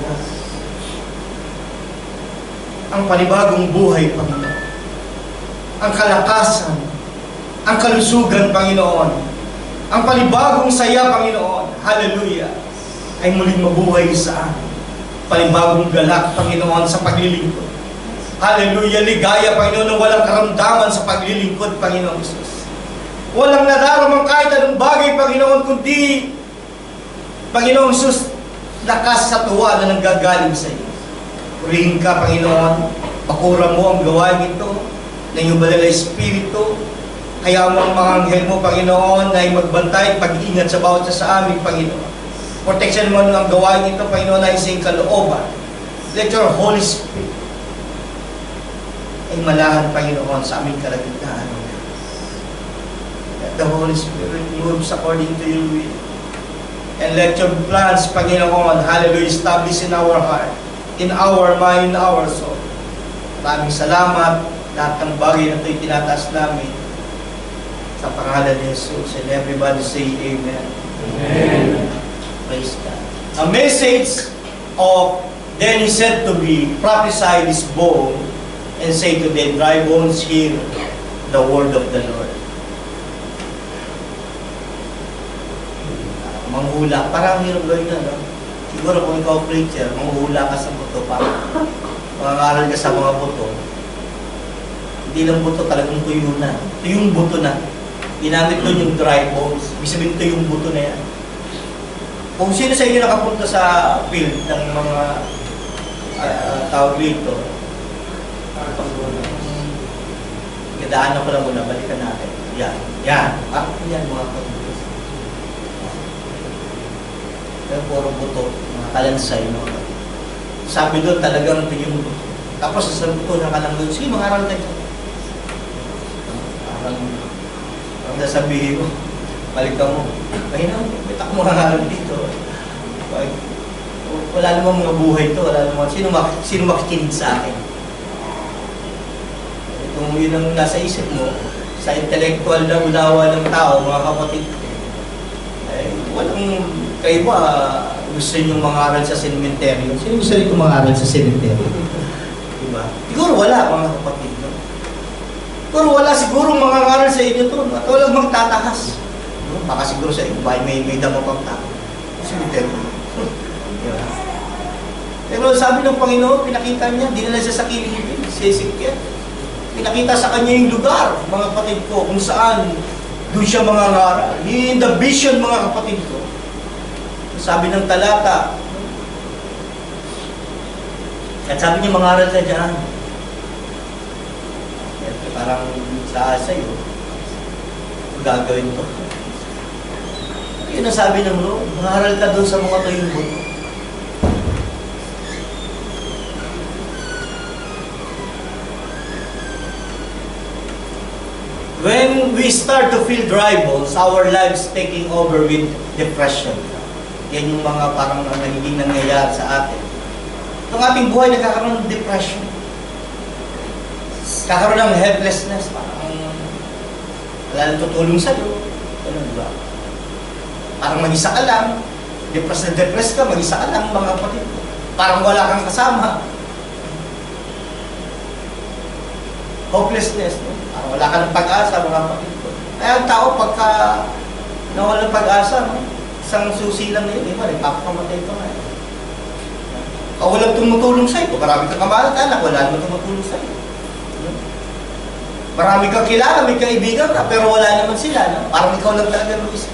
Ang panibagong buhay, Panginoon. Ang kalakasan, ang kalusugan, Panginoon. Ang panibagong saya, Panginoon. Hallelujah. Ay muling mabuhay sa amin. Panibagong galak, Panginoon, sa paglilingkod. Hallelujah. Ligaya, Panginoon, na walang karamdaman sa paglilingkod, Panginoon Jesus. Walang nadaramang kahit anong bagay, Panginoon, kundi, Panginoon Jesus, lakas sa tuwa na nanggagaling sa iyo. Purihin ka, Panginoon. Pakura mo ang gawain ito ng iyong banal na Espiritu. Kaya mo ang mga anghel mo, Panginoon, na ay magbantay, pag-ingat sa bawat isa sa amin, Panginoon. Protection mo ang gawain ito, Panginoon, na isang kalooban. Let your Holy Spirit ay malahan, Panginoon, sa aming kalagitnaan. Let the Holy Spirit moves according to your will. And let your plans, Panginoon, hallelujah, establish in our heart, in our mind, in our soul. Maraming salamat. Lahat ng bagay na ito'y tinataas namin sa pangalan ni Jesus. And everybody say Amen. Amen. Praise God. A message of, then he said to me, prophesy this bone, and say to them, dry bones, hear the word of the Lord. Manghula. Parang hirap gawin na, no? Siguro kung ikaw preacher, manghula ka sa buto pa. Mangangaral ka sa mga buto. Hindi lang buto, talagang tuyo na. Tuyong buto na. Ginamit doon yung dry bones. Ibig sabihin ito yung buto na yan. Kung sino sa inyo nakapunta sa field ng mga uh, tawag dito, gadaanan ko lang muna, balikan natin. Yan. Yan. Ah, yan mga kapatid. Pero puro buto, mga kalansay, no? Sabi doon talagang ito yung buto. Tapos sa buto na ka lang doon, sige, mag-aral tayo. Parang, parang sasabihin mo, balik ka mo, ay na, may tako mag-aral dito. Wala namang mga buhay to, wala namang, sino, mak sino makikinig sa akin? Kung yun ang nasa isip mo, sa intellectual na unawa ng tao, mga kapatid, ay walang, kayo ba gusto nyo mangaral sa sementeryo? Sino gusto nyo mangaral sa sementeryo? Diba? Siguro wala, mga kapatid. No? Siguro wala, siguro mangangaral sa inyo to. At walang magtatakas. No? Baka siguro sa inyo, may, may damo pang tao. Sementeryo. Diba? Pero sabi ng Panginoon, pinakita niya, dinala siya sa kiling, si Ezekiel. Pinakita sa kanya yung lugar, mga kapatid ko, kung saan doon siya mangangaral. In the vision, mga kapatid ko. Sabi ng talata, at sabi niya, mangaral ka dyan. Parang sa sa'yo, gagawin to. Yun ang sabi ng Lord, mangaral ka doon sa mga tuyong buto. When we start to feel dry bones, our lives taking over with depression. Yan yung mga parang nagiging nangyayari sa atin. Itong ating buhay, nagkakaroon ng depression. Kakaroon ng helplessness. Parang wala nang tutulong sa'yo. Ganun ba? Parang mag-isa ka lang. Depressed na depressed ka, mag-isa ka lang, mga kapatid. Parang wala kang kasama. Hopelessness. No? Parang wala ka ng pag-asa, mga kapatid. Kaya ang tao, pagka nawala ng pag-asa, no? Isang susi lang na yun, diba? Nagpapakamatay pa nga. Kung walang tumutulong sa'yo, marami kang kamag-anak, wala naman tumutulong sa'yo. Marami kang kilala, may kaibigan ka, pero wala naman sila. No? Parang ikaw lang talaga mag-isa.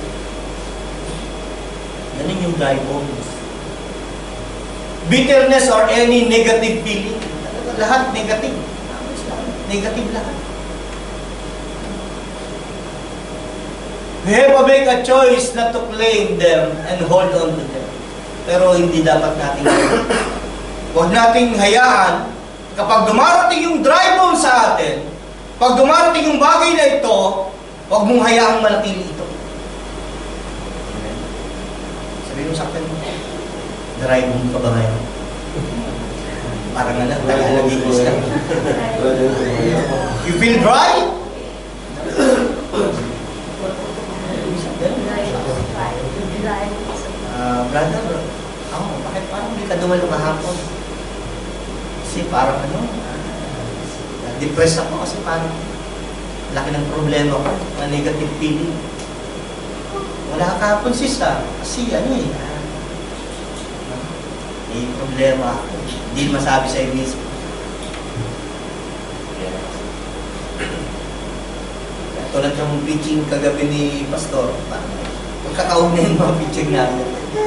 Ganun yung dry bones. Bitterness or any negative feeling. Lahat negative. Negative lahat. We have to make a choice not to claim them and hold on to them. Pero hindi dapat natin gawin. Huwag nating hayaan kapag dumarating yung dry bone sa atin, pag dumarating yung bagay na ito, huwag mong hayaang manatili ito. Sabi mo sa akin, dry bone ka ba ngayon? Parang nga lang, tagalagigis ka. You feel dry? Uh, brother, oh, bakit parang hindi ka dumalo kahapon? Kasi parang ano, uh, depressed ako kasi parang laki ng problema ko, na negative feeling. Wala kahapon sis ah, kasi ano eh, uh, may problema ako, hindi masabi sa iyo mismo. Tulad yung preaching kagabi ni Pastor, pagkakaon na yung mga preaching namin.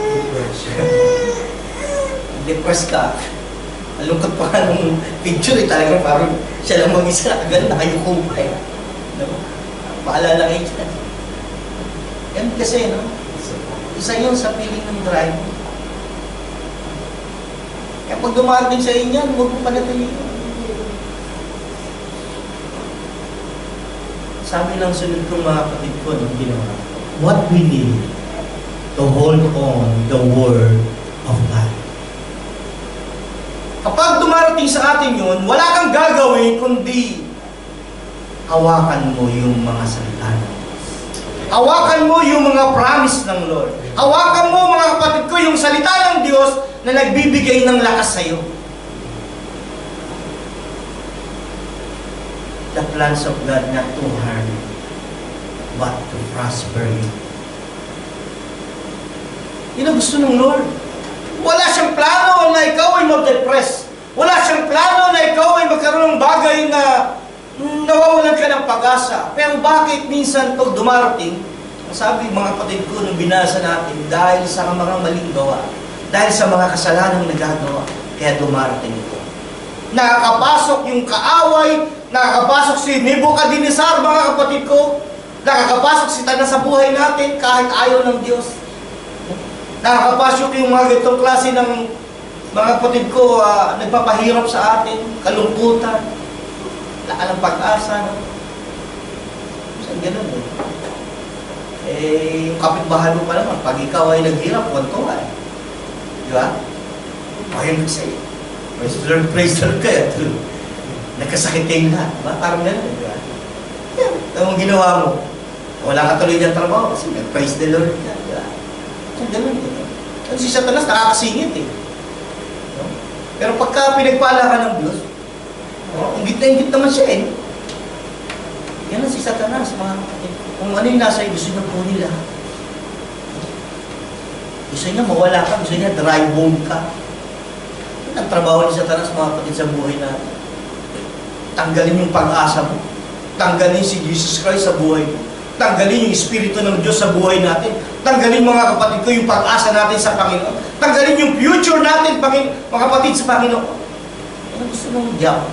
Depressed ka. Malungkot pa ka nung picture eh, talagang parang siya lang mag-isa, agad nakayuko pa eh. No? Paalala kayo dyan. Yan kasi, no? Isa yun sa feeling ng drive. Kaya pag dumarating sa inyo, huwag mo panatiliin. Sabi ng sunod kong mga kapatid ko, nung ginawa, what we need to hold on the Word of God. Kapag dumarating sa atin yun, wala kang gagawin kundi hawakan mo yung mga salita ng Diyos. Hawakan mo yung mga promise ng Lord. Hawakan mo, mga kapatid ko, yung salita ng Diyos na nagbibigay ng lakas sa iyo. The plans of God not to harm you, but to prosper you. Yun ang gusto ng Lord. Wala siyang plano na ikaw ay mag-depress. Wala siyang plano na ikaw ay magkaroon ng bagay na nawawalan ka ng pag-asa. Pero bakit minsan pag dumarating, sabi mga kapatid ko nung binasa natin, dahil sa mga maling gawa, dahil sa mga kasalanang nagagawa, kaya dumarating ito. Nakakapasok yung kaaway, nakakapasok si Nebuchadnezzar, mga kapatid ko, nakakapasok si Satanas sa buhay natin kahit ayaw ng Diyos. Nakakapasok yung mga ganitong klase ng mga kapatid ko, uh, nagpapahirap sa atin, kalungkutan, wala ng pag-asa. No? Saan ganun eh? Eh, yung kapitbahay mo pa naman, pag ikaw ay naghirap, wanto ay. Di ba? Ayun kasi. Praise the Lord, praise the Lord kaya. Nagkasakit kayong lahat. Diba? Parang gano'n. Diba? Yan. Anong ginawa mo? Wala ka tuloy ng trabaho kasi praise the Lord. Diba? So, gano'n. Diba? Kasi si Satanas nakakasingit eh. No? Pero pagka pinagpala ka ng Diyos, oh, ingit na ingit naman siya eh. Yan si Satanas, mga kapatid. Kung ano yung nasa iyo, gusto niya po nila. Gusto niya mawala ka, gusto niya dry bone ka. Yan ang trabaho ni Satanas, mga kapatid, sa buhay natin. Tanggalin yung pag-asa mo. Tanggalin si Jesus Christ sa buhay mo. Tanggalin yung Espiritu ng Diyos sa buhay natin. Tanggalin, mga kapatid ko, yung pag-asa natin sa Panginoon. Tanggalin yung future natin, mga kapatid, sa Panginoon. Ano gusto ng diabo?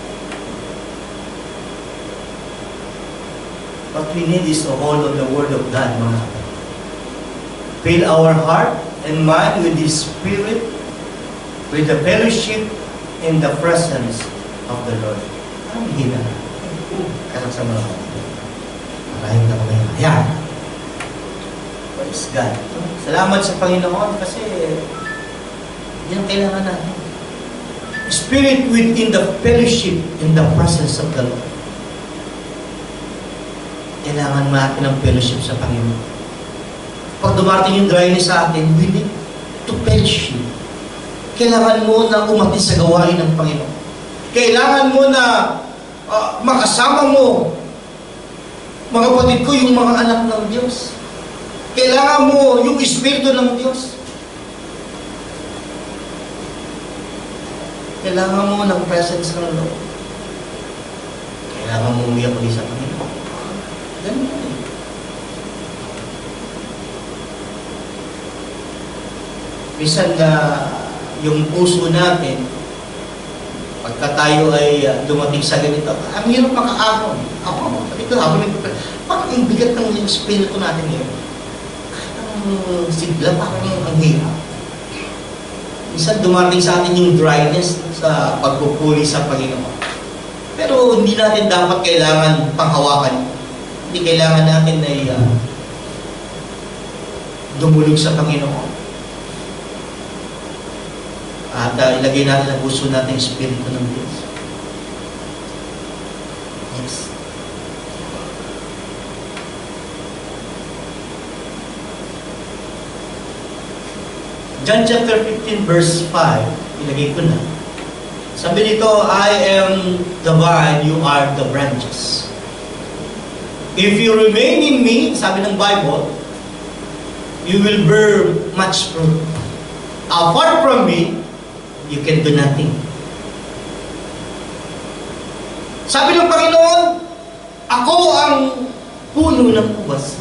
What we need is to hold on the Word of God, mga kapatid. Fill our heart and mind with His Spirit, with the fellowship and the presence of the Lord. Ang hina. Kasang sa mga kapatid. Maraming na mga yan. Praise God. Salamat sa Panginoon kasi yan ang kailangan natin. Spirit within the fellowship and the presence of the Lord. Kailangan natin ng fellowship sa Panginoon. Pag dumarating yung dryness sa atin, we need to fellowship. Kailangan mo na umatin sa gawain ng Panginoon. Kailangan mo na uh, makasama mo, mga kapatid ko, yung mga anak ng Diyos. Kailangan mo yung Espiritu ng Diyos. Kailangan mo ng presence ng Lord. Kailangan mo umiyak ulit sa Panginoon. Ganun yan. Minsan na yung puso natin, pagka tayo ay uh, dumating sa ganito, ang hirap makaahon. Ako, sabi ko, habang nagpapalala, parang ang bigat ng espiritu natin ngayon. Ang sigla, parang ang hirap. Minsan dumating sa atin yung dryness sa pagpupuli sa Panginoon. Pero hindi natin dapat kailangan panghawakan. Hindi kailangan natin ay uh, dumulog sa Panginoon. At uh, ilagay natin ang puso natin yung Espiritu ng Diyos. Yes. John chapter fifteen verse five, ilagay ko na. Sabi dito, I am the vine, you are the branches. If you remain in me, sabi ng Bible, you will bear much fruit. Apart from me, you can do nothing. Sabi ng Panginoon, ako ang puno ng ubas.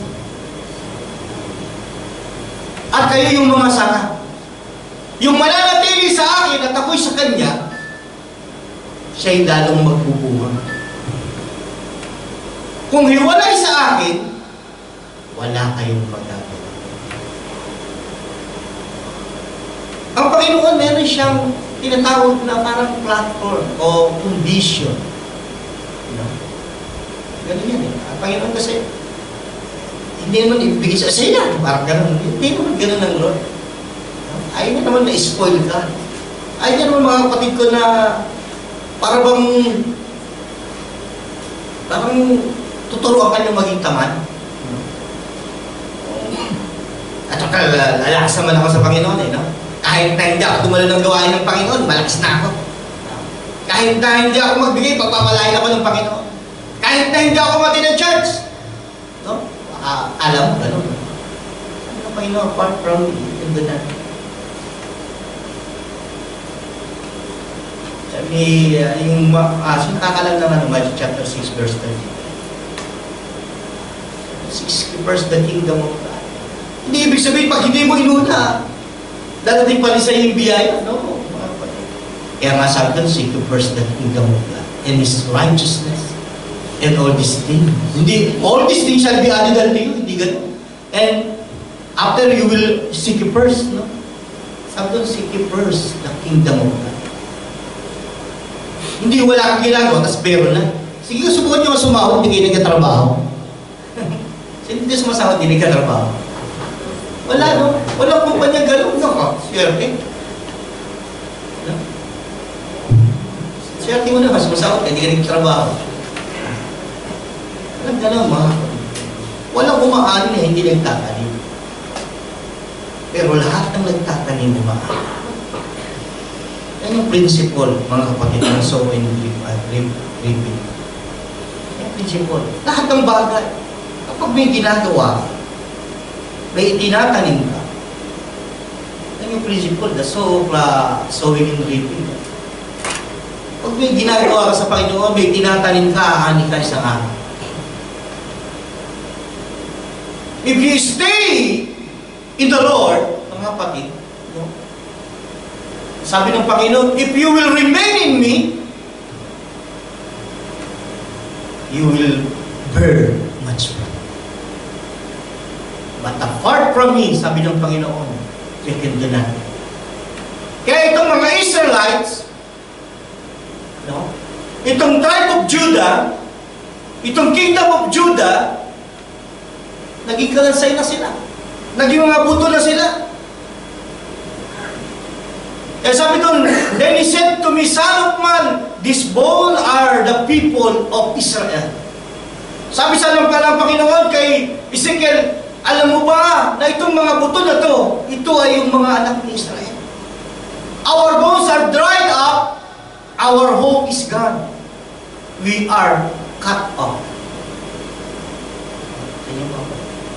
At kayo yung mga sanga. Yung mananatili sa akin at ako'y sa Kanya, siya'y lalong magbubunga. Kung hiwalay sa akin, wala kayong magagawa. Ang Panginoon, meron siyang tinatawag na parang platform o condition. You know? Ganun yan eh. Ang Panginoon kasi, hindi naman ibigay sa saya. Parang ganun. Hindi naman ganun ng Lord. Ayaw niya naman na-spoil ka. Ayaw niya naman mga kapatid ko na para bang parang tuturuan ka niyo maging tamad. At saka lalakas naman ako sa Panginoon eh, no? Kahit na hindi ako dumalo ng gawain ng Panginoon, malakas na ako. Kahit na hindi ako magbigay, pagpapalain ako ng Panginoon. Kahit na hindi ako mati ng church. No? Uh, alam mo, gano'n. Sabi ng Panginoon, apart from me, in the night. Sabi, uh, yung, uh, so nakakalam naman ng Matthew chapter six, verse thirty. Seek first the kingdom of God. Hindi ibig sabihin, pag hindi mo inuna, dadating pa rin sa iyong biyaya. No, mga kapatid. Kaya nga sabi doon, seek first the kingdom of God and His righteousness and all these things. Hindi, all these things shall be added unto you. Hindi ganun. And after you will seek first, no? Sabi doon, seek first the kingdom of God. Hindi wala kang ginagawa, tapos pero na. Sige, subukan nyo sumahod, hindi kayo nagkatrabaho. Hindi sumasahod, hindi nagkatrabaho. Wala, no? Walang kumpanya gano'n. No, swerte. No? Swerte mo na, mas masahod, hindi ka nagkatrabaho. Walang gano'n, mga. Walang umaanin na hindi nagtatanim. Pero lahat ng nagtatanim umaanin. Yan yung principle, mga kapatid, ng sow and reaping. Yan principle. Lahat ng bagay. Kapag may ginagawa, may itinatanim ka. Yan yung principle, the sow, uh, sowing and reaping. Pag may ginagawa ka sa Panginoon, may itinatanim ka, ani ka isang araw. If you stay in the Lord, mga kapatid, no? Sabi ng Panginoon, if you will remain in me, you will bear much fruit. But apart from me, sabi ng Panginoon, you can do nothing. Kaya itong mga Israelites, no? Itong tribe of Judah, itong kingdom of Judah, naging kalansay na sila. Naging mga buto na sila. Kaya sabi doon, then he said to me, Son of man, these bones are the people of Israel. Sabi sa ng Panginoon kay Ezekiel, alam mo ba na itong mga buto na to, ito ay yung mga anak ni Israel. Our bones are dried up, our hope is gone. We are cut off. Ganyan ba?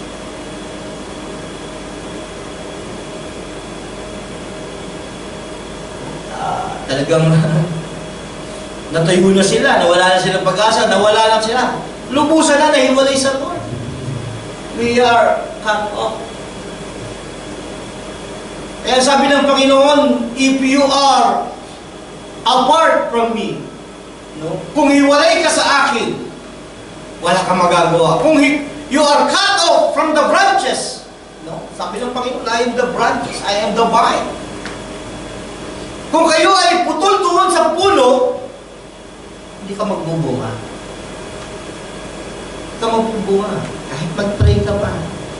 Uh, talagang natayo na sila, nawala na silang pag-asa, nawala na sila. Lubusan na, nahiwalay sa Lord. We are cut off. Kaya sabi ng Panginoon, if you are apart from me, no? Kung hiwalay ka sa akin, wala kang magagawa. Kung hi- you are cut off from the branches, no? Sabi ng Panginoon, I am the branches, I am the vine. Kung kayo ay putol doon sa puno, hindi ka magbubunga. Hindi ka magbubunga. Kahit mag-pray ka pa.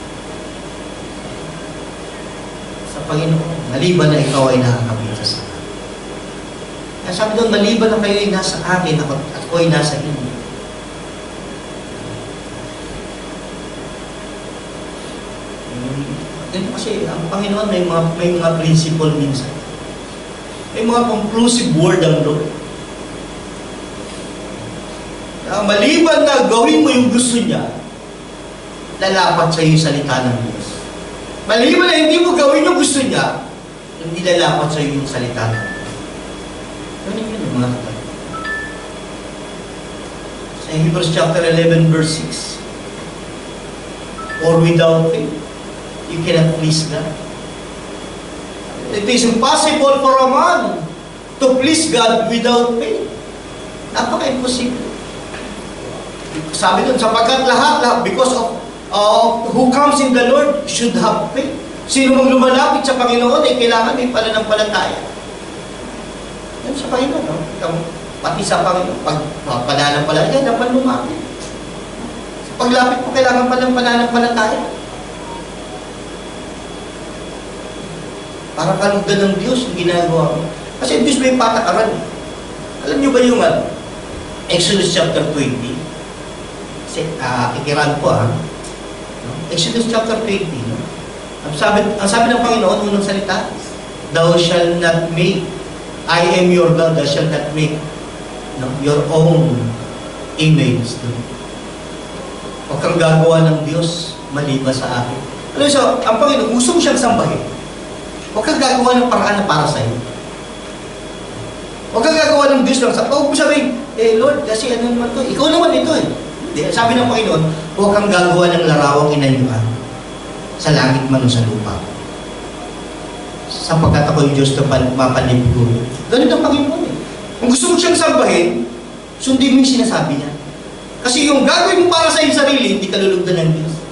Sa Panginoon, maliban na ikaw ay nakakabita sa akin. Kaya sabi doon, maliban na kayo ay nasa akin, ako, ako ay nasa inyo. Ganito kasi, ang Panginoon may mga, may mga principle minsan. May mga conclusive word ang Lord. Na maliban na gawin mo yung gusto niya, lalapat sa iyo yung salita ng Diyos. Maliban na hindi mo gawin yung gusto niya, hindi lalapat sa iyo yung salita ng Diyos. Ganun yun, mga kapatid. Sa Hebrews chapter eleven verse six, or without faith, you cannot please God. It is impossible for a man to please God without faith. Napaka-imposible. Sabi doon, sapagkat lahat, lahat because of uh, who comes in the Lord should have faith. Sino mang lumalapit sa Panginoon ay kailangan may pananampalataya. Yan sa Panginoon, no? Pati sa Panginoon, pag pananampalataya, dapat lumapit. Sa paglapit mo, kailangan pa ng pananampalataya. Para kalugdan ng Diyos yung ginagawa mo. Kasi ang Diyos may patakaran. Alam niyo ba yung uh, Exodus chapter twenty? Kasi, uh, ikiran ko ha. Exodus chapter twenty. No? Ang, sabi, ang sabi ng Panginoon, unang salita, thou shall not make, I am your God, thou shall not make no, your own image. No? Huwag kang gagawa ng Diyos maliban sa akin. Alam niyo, so, ang Panginoon, gusto mo siyang sambahin. Huwag kang gagawa ng paraan na para sa'yo. Huwag kang gagawa ng Diyos lang. Huwag mo sabihin, eh Lord, kasi ano naman to? Ikaw naman ito eh. Hindi. Sabi ng Panginoon, huwag kang gagawa ng larawang inayuan sa langit man o sa lupa. Sapagkat ako yung Diyos na mapanibig ko. Ganun ang Panginoon eh. Kung gusto mo siyang sambahin, sundin mo yung sinasabi niya. Kasi yung gagawin mo para sa iyong sarili, hindi ka lulugdan ng Diyos.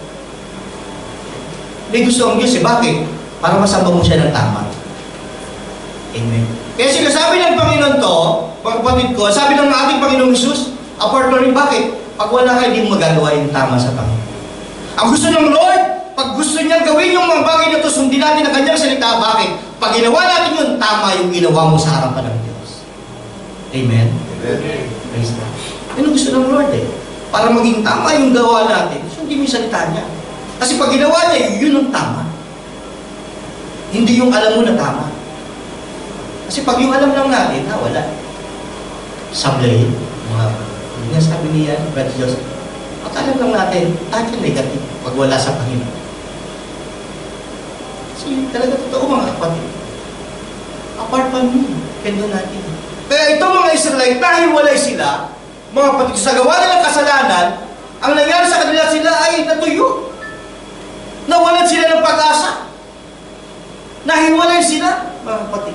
May gusto ang Diyos eh. Bakit? Para masamba mo siya ng tama. Amen. Kaya sinasabi ng Panginoon to, mga kapatid ko, sabi ng ating Panginoong Jesus, apart rin, bakit? Pag wala ka, hindi mo magagawa yung tama sa Panginoon. Ang gusto ng Lord, pag gusto niya gawin yung mga bagay na to, sundin natin ang kanyang salita. Bakit? Pag ginawa natin yun, tama yung ginawa mo sa harapan ng Diyos. Amen? Amen. Praise God. Yun ang gusto ng Lord eh. Para maging tama yung gawa natin, sundin mo yung salita niya. Kasi pag ginawa niya, yun ang tama. Hindi yung alam mo na tama. Kasi pag yung alam lang natin, ha, wala. Sablay, mga, yun nga sabi niya, Brother Joseph, pag alam lang natin, tayo negative pag wala sa Panginoon. Kasi talaga totoo mga kapatid. Apart from me, kendo natin. Kaya itong mga Israelite, nahiwalay sila, mga kapatid, sa gawa nilang kasalanan, ang nangyari sa kanila sila ay natuyo. Nawalan sila ng pag-asa. Nahiwalay sila, mga kapatid.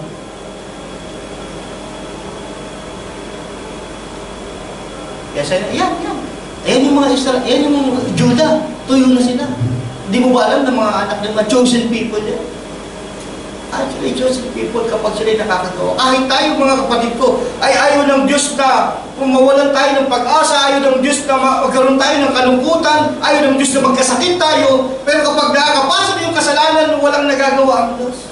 Kaya sila, ayan, ayan. Ayan yung mga Israel, ayan yung mga Juda, tuyo na sila. Hindi mo ba alam ng mga anak ng mga chosen people yan? Actually, chosen people kapag sila'y nakakagawa. Kahit tayo, mga kapatid ko, ay ayaw ng Diyos na kung mawalan tayo ng pag-asa, ayaw ng Diyos na magkaroon tayo ng kalungkutan, ayaw ng Diyos na magkasakit tayo, pero kapag nakakapasok yung kasalanan, walang nagagawa ang Diyos.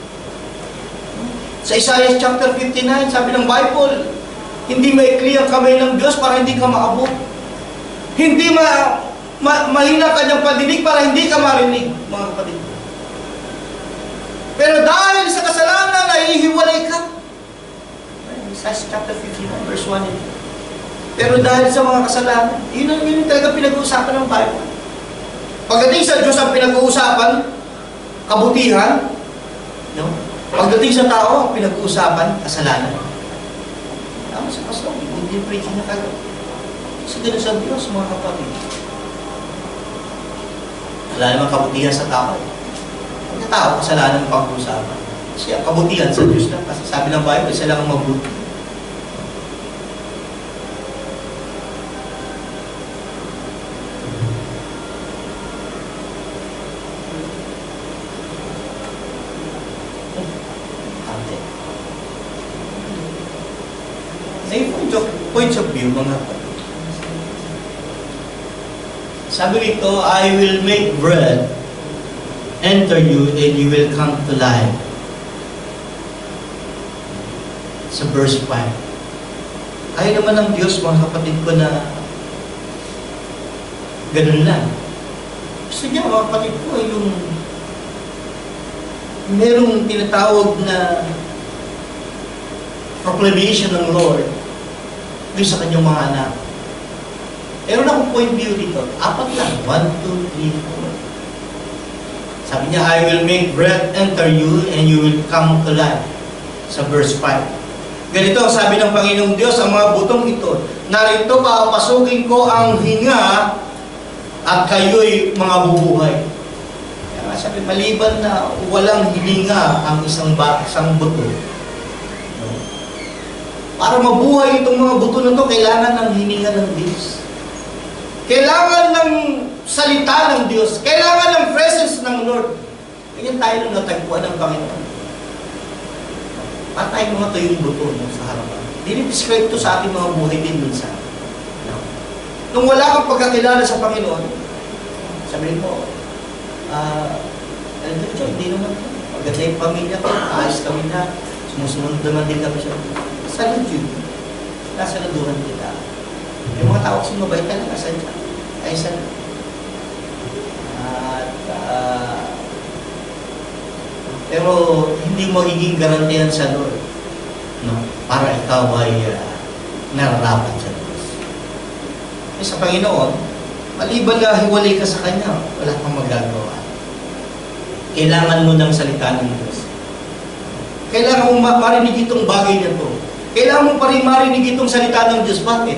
Sa Isaiah chapter fifty-nine, sabi ng Bible, hindi maikli ang kamay ng Diyos para hindi ka maabot. Hindi ma, ma, mahina kanyang pandinig para hindi ka marinig, mga kapatid. Pero dahil sa kasalanan, nahihiwalay ka. Isaiah chapter fifty-nine, verse one. Pero dahil sa mga kasalanan, yun ang yun talaga pinag-uusapan ng Bible. Pagdating sa Diyos ang pinag-uusapan, kabutihan, no? Pagdating sa tao, pinag-uusapan, kasalanan. Tama sa pastor, hindi preaching na kagad. Kasi ganun sa Diyos, mga kapatid. Wala namang kabutihan sa tao. Pag na tao, kasalanan ang pag-uusapan. Kasi ang kabutihan sa Diyos lang. Kasi sabi ng Bible, isa lang ang mabuti. Ay, point of, points of view, mga kapatid. Sabi rito, I will make bread enter you and you will come to life. Sa verse five. Kaya naman ng Diyos, mga kapatid ko, na ganun lang. Gusto niya, mga kapatid ko, yung merong tinatawag na proclamation ng Lord doon sa kanyang mga anak. Meron akong point view dito. Apat lang. One, two, three, four. Sabi niya, I will make bread enter you and you will come to life. Sa verse five. Ganito ang sabi ng Panginoong Diyos, ang mga butong ito, narito papasukin ko ang hinga at kayo'y mga bubuhay. Kaya nga sabi, maliban na walang hininga ang isang, ba, isang buto. Para mabuhay itong mga buto na ito, kailangan ng hininga ng Diyos. Kailangan ng salita ng Diyos. Kailangan ng presence ng Lord. Ganyan tayo nung natagpuan ng Panginoon. Para tayo mga tuyong buto no, sa harapan. Dinidescribe ito sa ating mga buhay din minsan. No? Nung wala kang pagkakilala sa Panginoon, sabihin mo, ah, uh, alam ko, hindi naman ito. Maganda yung pamilya ko, ayos kami na, sumusunod naman din kami siya. Salud yun. Nasaluduhan kita. Yung mga tao kasi mabait talaga, sadya. Ay, salud. At, uh, pero hindi mo higing garantiyan sa Lord, no? Para ikaw ay uh, nararapat sa Diyos. Eh, sa Panginoon, maliban na hiwalay ka sa Kanya, wala kang magagawa. Kailangan mo ng salita ng Diyos. Kailangan mo marinig itong bagay na ito. Kailangan mo pa rin marinig itong salita ng Diyos. Bakit?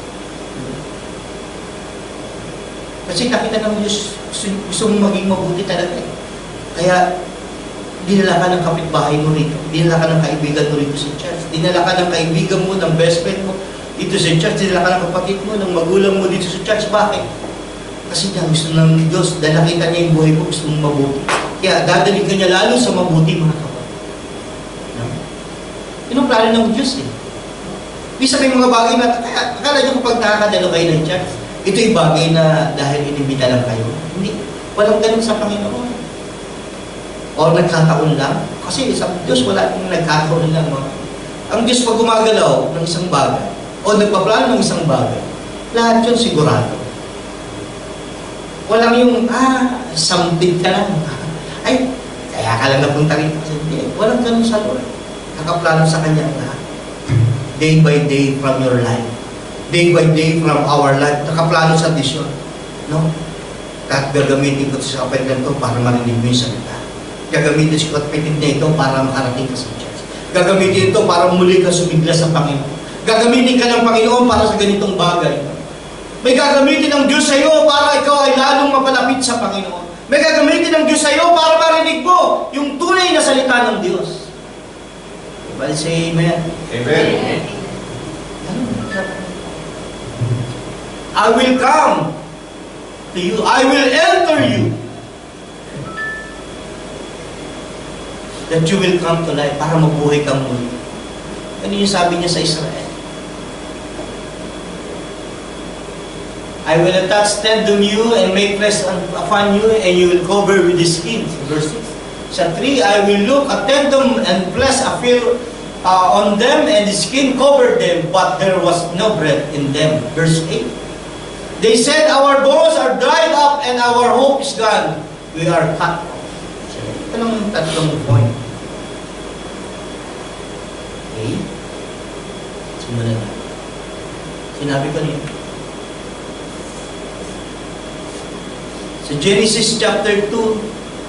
Kasi nakita ng Diyos, gusto, gusto mong maging mabuti talaga. Eh. Kaya, dinala ka ng kapitbahay mo rito. Dinala ka ng kaibigan mo rito sa church. Dinala ka ng kaibigan mo, ng best friend mo dito sa church. Dinala ka ng kapatid mo, ng magulang mo dito sa church. Bakit? Kasi niya gusto ng Diyos. Dahil nakita niya yung buhay mo, gusto mong mabuti. Kaya dadalig ka niya lalo sa mabuti, mga kapatid. No? Yun ang plano ng Diyos eh. Bisa may mga bagay na, kaya akala niyo kapag nakakadalo kayo ng church, ito yung bagay na dahil inimbita lang kayo. Hindi. Walang ganun sa Panginoon. O nagkataon lang. Kasi sa Diyos, wala yung nagkataon lang. No? Ang Diyos pag gumagalaw ng isang bagay, o nagpaplano ng isang bagay, lahat yun sigurado. Walang yung, ah, something ka lang. Ay, kaya ka lang napunta rin. Kasi hindi, walang ganun sa Lord. Nakaplano sa Kanya lahat. Day by day from your life. Day by day from our life. Nakaplano sa vision. No? At gagamitin ko sa kapatid na ito para marinig mo yung salita. Gagamitin ko at pitid na ito para makarating ka sa church. Gagamitin ito para muli ka sumigla sa Panginoon. Gagamitin ka ng Panginoon para sa ganitong bagay. May gagamitin ng Diyos sa iyo para ikaw ay lalong mapalapit sa Panginoon. May gagamitin ng Diyos sa iyo para marinig mo yung tunay na salita ng Diyos. Everybody say amen. Amen. I will come to you. I will enter you. That you will come to life para mabuhay kang muli. Ano yung sabi niya sa Israel? I will attach tendon you and make flesh upon you and you will cover with the skin. Verse six. Sa three, I will look at tendon and flesh appear uh, on them and the skin covered them, but there was no breath in them. Verse eight. They said, our bones are dried up and our hope is gone. We are cut off. Ito lang yung tatlong point. Okay? Simulan na. Sinabi ko niyo. Sa Genesis chapter two,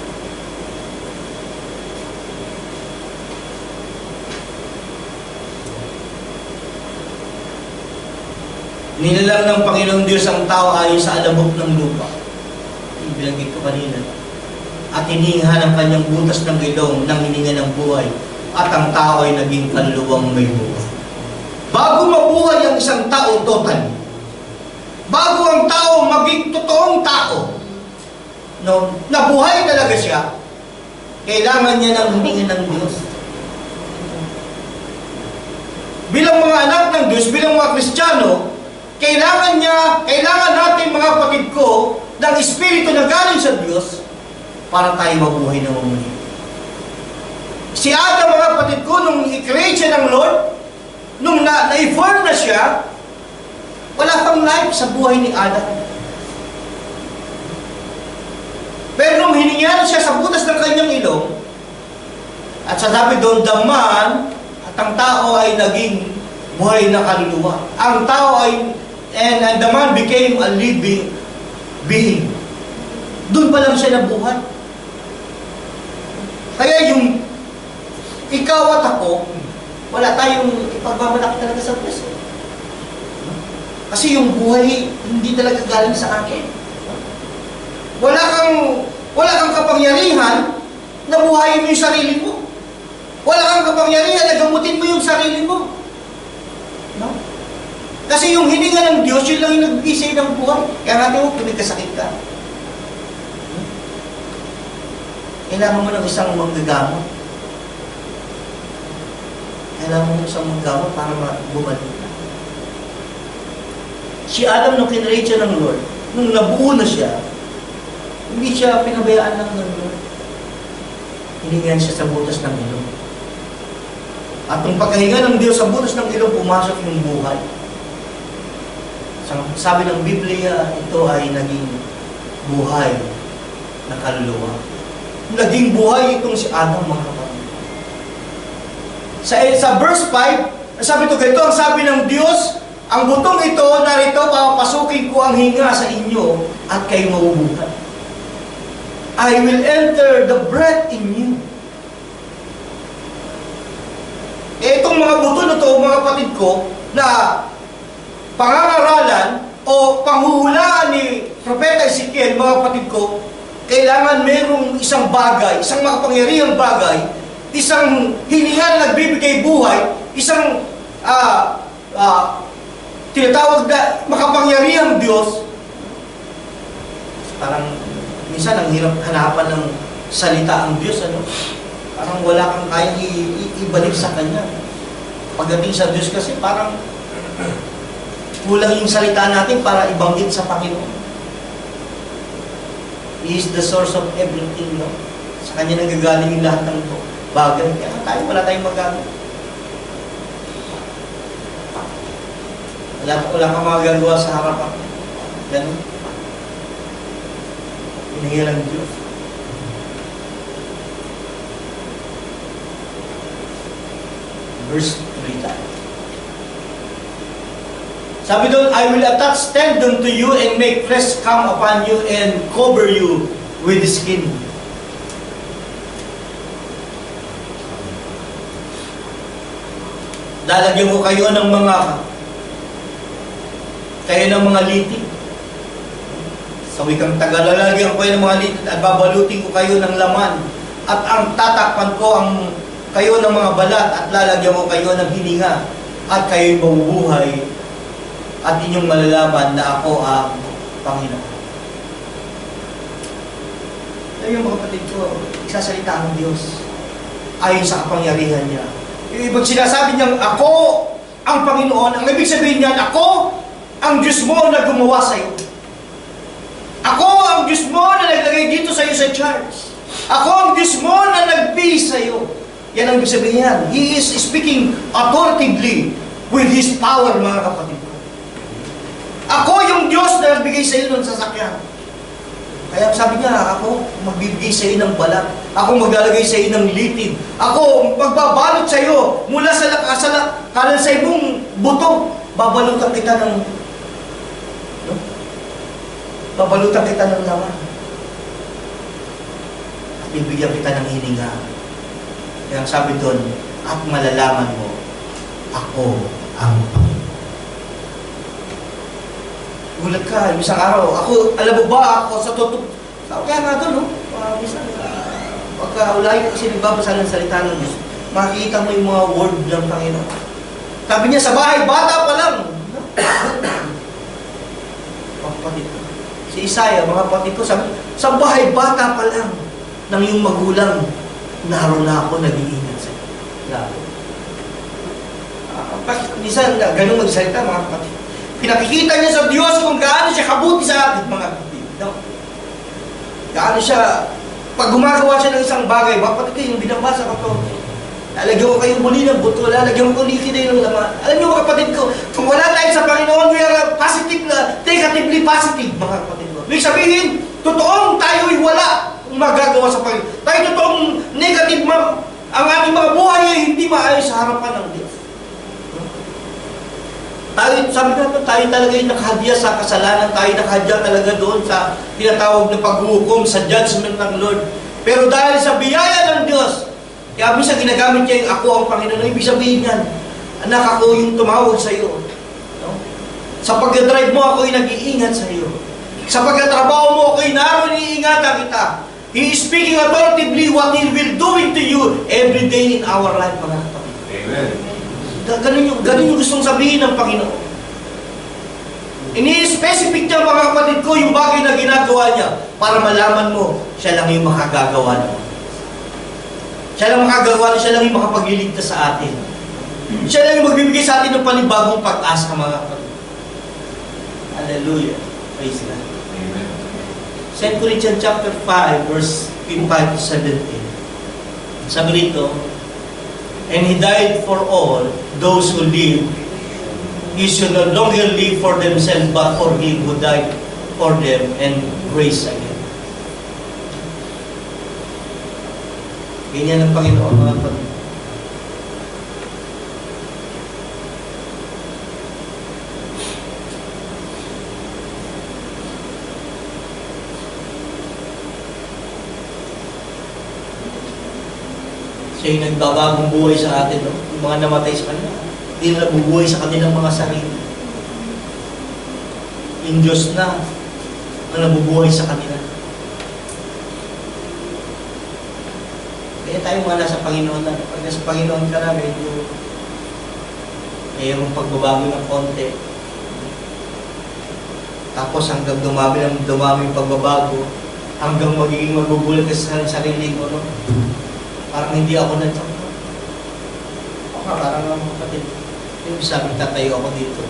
nilalang ng Panginoong Diyos ang tao ayon sa alabok ng lupa. Ibilangit ko kanina. At hinihinga ng kanyang butas ng ilong ng hininga ng buhay. At ang tao ay naging kaluluwang may buhay. Bago mabuhay ang isang tao, total. Bago ang tao maging totoong tao, no, nabuhay talaga siya, kailangan niya ng hininga ng Diyos. Bilang mga anak ng ng Diyos bilang mga Kristiyano, kailangan niya, kailangan natin mga kapatid ko, ng Espiritu na galing sa Diyos para tayo mabuhay na mamuli. Si Adam, mga kapatid ko, nung i-create siya ng Lord, nung na, na-form na siya, wala pang life sa buhay ni Adam. Pero nung hiningan siya sa butas ng kanyang ilong, at sasabi doon, the man, at ang tao ay naging buhay na kaluluwa. Ang tao ay, and, and the man became a living being. Doon pa lang siya nabuhay. Kaya yung ikaw at ako, wala tayong ipagmamalaki talaga sa Diyos. Kasi yung buhay, hindi talaga galing sa akin. Wala kang, wala kang kapangyarihan na buhayin mo yung sarili mo. Wala kang kapangyarihan na gamutin mo yung sarili mo. No? Kasi yung hininga ng Diyos, yun lang yung nagbigay sa'yo ng buhay. Kaya natin mo, kung may kasakit ka. Kailangan mo ng isang manggagamot. Kailangan mo ng isang manggagamot para bumalik na. Si Adam, nung kinrate siya ng Lord, nung nabuo na siya, hindi siya pinabayaan lang ng Lord. Hiningan siya sa butas ng ilong. At nung pagkahinga ng Diyos sa butas ng ilong, pumasok yung buhay. Sabi ng Biblia, ito ay naging buhay na kaluluwa. Naging buhay itong si Adam, mga kapatid. Sa, sa verse five, sabi ito, ganito ang sabi ng Diyos, ang butong ito, narito, papasukin ko ang hinga sa inyo at kayo mabubuhay. I will enter the breath in you. Eh, itong mga buto na ito, mga kapatid ko, na pangangaralan o panghuhulaan ni Propeta Ezekiel, mga kapatid ko, kailangan merong isang bagay, isang makapangyarihang bagay, isang hininga na nagbibigay buhay, isang uh, uh, tinatawag na makapangyarihang Diyos. Parang minsan ang hirap hanapan ng salita ang Diyos, ano? Parang wala kang kayang ibalik sa Kanya. Pagdating sa Diyos kasi parang kulang yung salita natin para ibanggit sa Panginoon. He is the source of everything, no? Sa Kanya nanggagaling yung lahat ng bagay. Kaya tayo, wala tayong magagawa. Wala, wala kang magagawa sa harapan. Ganun. Hinihil ang Diyos. Verse three tayo. Sabi doon, I will attach tendon to you and make flesh come upon you and cover you with skin. Lalagyan ko kayo ng mga kayo ng mga litig. Sa wikang Tagalog, lalagyan ko kayo ng mga litig at babalutin ko kayo ng laman. At ang tatakpan ko ang kayo ng mga balat at lalagyan ko kayo ng hininga at kayo'y mabubuhay at inyong malalaman na ako ang Panginoon. Kaya yung mga kapatid ko, isasalita ang Diyos ayon sa kapangyarihan niya. Yung ibang sinasabi niyang, ako ang Panginoon, ang ibig sabihin niyan, ako ang Diyos mo na gumawa sa iyo. Ako ang Diyos mo na naglagay dito sa iyo sa church. Ako ang Diyos mo na nag-base sa iyo. Yan ang ibig sabihin niyan. He is speaking authoritatively with His power, mga kapatid ko. Ako yung Diyos na nagbigay sa iyo ng sasakyan. Kaya sabi niya, ako magbibigay sa iyo ng balat. Ako maglalagay sa iyo ng litid. Ako magbabalot sa iyo mula sa kalansay mong buto. Babalutan kita ng no? Babalutan kita ng laman. At bibigyan kita ng hininga. Kaya sabi doon, at malalaman mo, ako ang Panginoon. Gulat ka, isang araw, ako, alam mo ba ako sa totoo? Kaya nga doon, no? Uh, isang, uh, pagka ulayin kasi nagbabasa ng salita ng Diyos, makikita mo yung mga word ng Panginoon. Sabi niya, sa bahay, bata pa lang. No? Mga kapatid ko. Si Isaiah, mga kapatid ko, sabi, sa bahay, bata pa lang ng yung magulang, naroon na ako, nag-iingat sa'yo. Grabe. Uh, bakit minsan ganun magsalita mga kapatid? Pinakikita niya sa Diyos kung gaano siya kabuti sa atin mga kapatid. No? Gaano siya, pag gumagawa siya ng isang bagay, mga kapatid ko yung binabasa ko to, lalagyan ko kayong muli ng buto, lalagyan ko likiday ng laman. Alam niyo mga kapatid ko, kung wala tayo sa Panginoon, we are positive na, negatively positive mga kapatid ko. Ibig sabihin, totoong tayo'y wala kung magagawa sa Panginoon. Tayo totoong negative, ang ating mga buhay ay hindi maayos sa harapan ng Diyos. Tayo, sabi natin, tayo talaga yung nakahadya sa kasalanan, tayo nakahadya talaga doon sa tinatawag na paghukom, sa judgment ng Lord. Pero dahil sa biyaya ng Diyos, kaya minsan ginagamit niya yung ako ang Panginoon. Ibig sabihin yan, anak, ako yung tumawag sa iyo. No? Sa pagdadrive mo, ako yung nag-iingat sa iyo. Sa pagkatrabaho mo, ako yung naroon, iniingatan kita. He is speaking authoritatively what He will doing to you every day in our life, mga kapatid. Amen. Ganun yung, ganun yung gustong sabihin ng Panginoon. Ini-specific niya, mga kapatid ko, yung bagay na ginagawa niya para malaman mo, siya lang yung makagagawa niya. Siya lang makagagawa niya, siya lang yung makapagliligtas sa atin. Siya lang yung magbibigay sa atin ng panibagong pag-asa, mga kapatid. Hallelujah. Praise God. Amen. Second Corinthians chapter five, verse five to seventeen. Sabi rito, and He died for all those who live. He should no longer live for themselves, but for Him who died for them and raised again. Ganyan ang Panginoon, mga kapatid. Siya yung nagbabagong buhay sa atin, no? Yung mga namatay sa Kanya, hindi na nabubuhay sa kanilang mga sarili. Yung Diyos na ang nabubuhay sa kanila. Kaya tayo mga nasa Panginoon na, pag nasa Panginoon ka na, medyo mayroong pagbabago ng konti. Tapos hanggang dumami ng dumami yung pagbabago, hanggang magiging magugulat ka sa sarili ko, no? Parang hindi ako nagtaka. O parang ang kapatid, yung sabi, tatayo ako dito.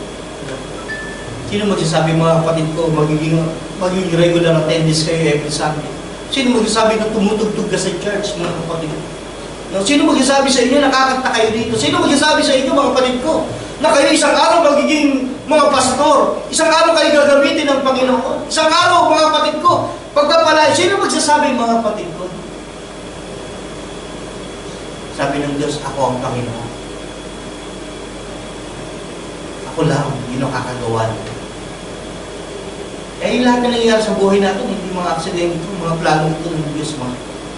Sino magsasabi, mga kapatid ko, magiging, magiging regular attendance kayo every Sunday? Sino magsasabi na tumutugtog ka sa church, mga kapatid ko? No? Sino magsasabi sa inyo, nakakanta kayo dito? Sino magsasabi sa inyo, mga kapatid ko, na kayo isang araw magiging mga pastor? Isang araw kayo gagamitin ng Panginoon? Isang araw, mga kapatid ko, pagpapalaya, sino magsasabi, mga kapatid ko? Sabi ng Diyos, ako ang Panginoon. Ako lang, yun ang kakagawa nito. Eh, yung lahat na nangyayari sa buhay natin, hindi mga aksidente, mga plano ito ng Diyos, mga.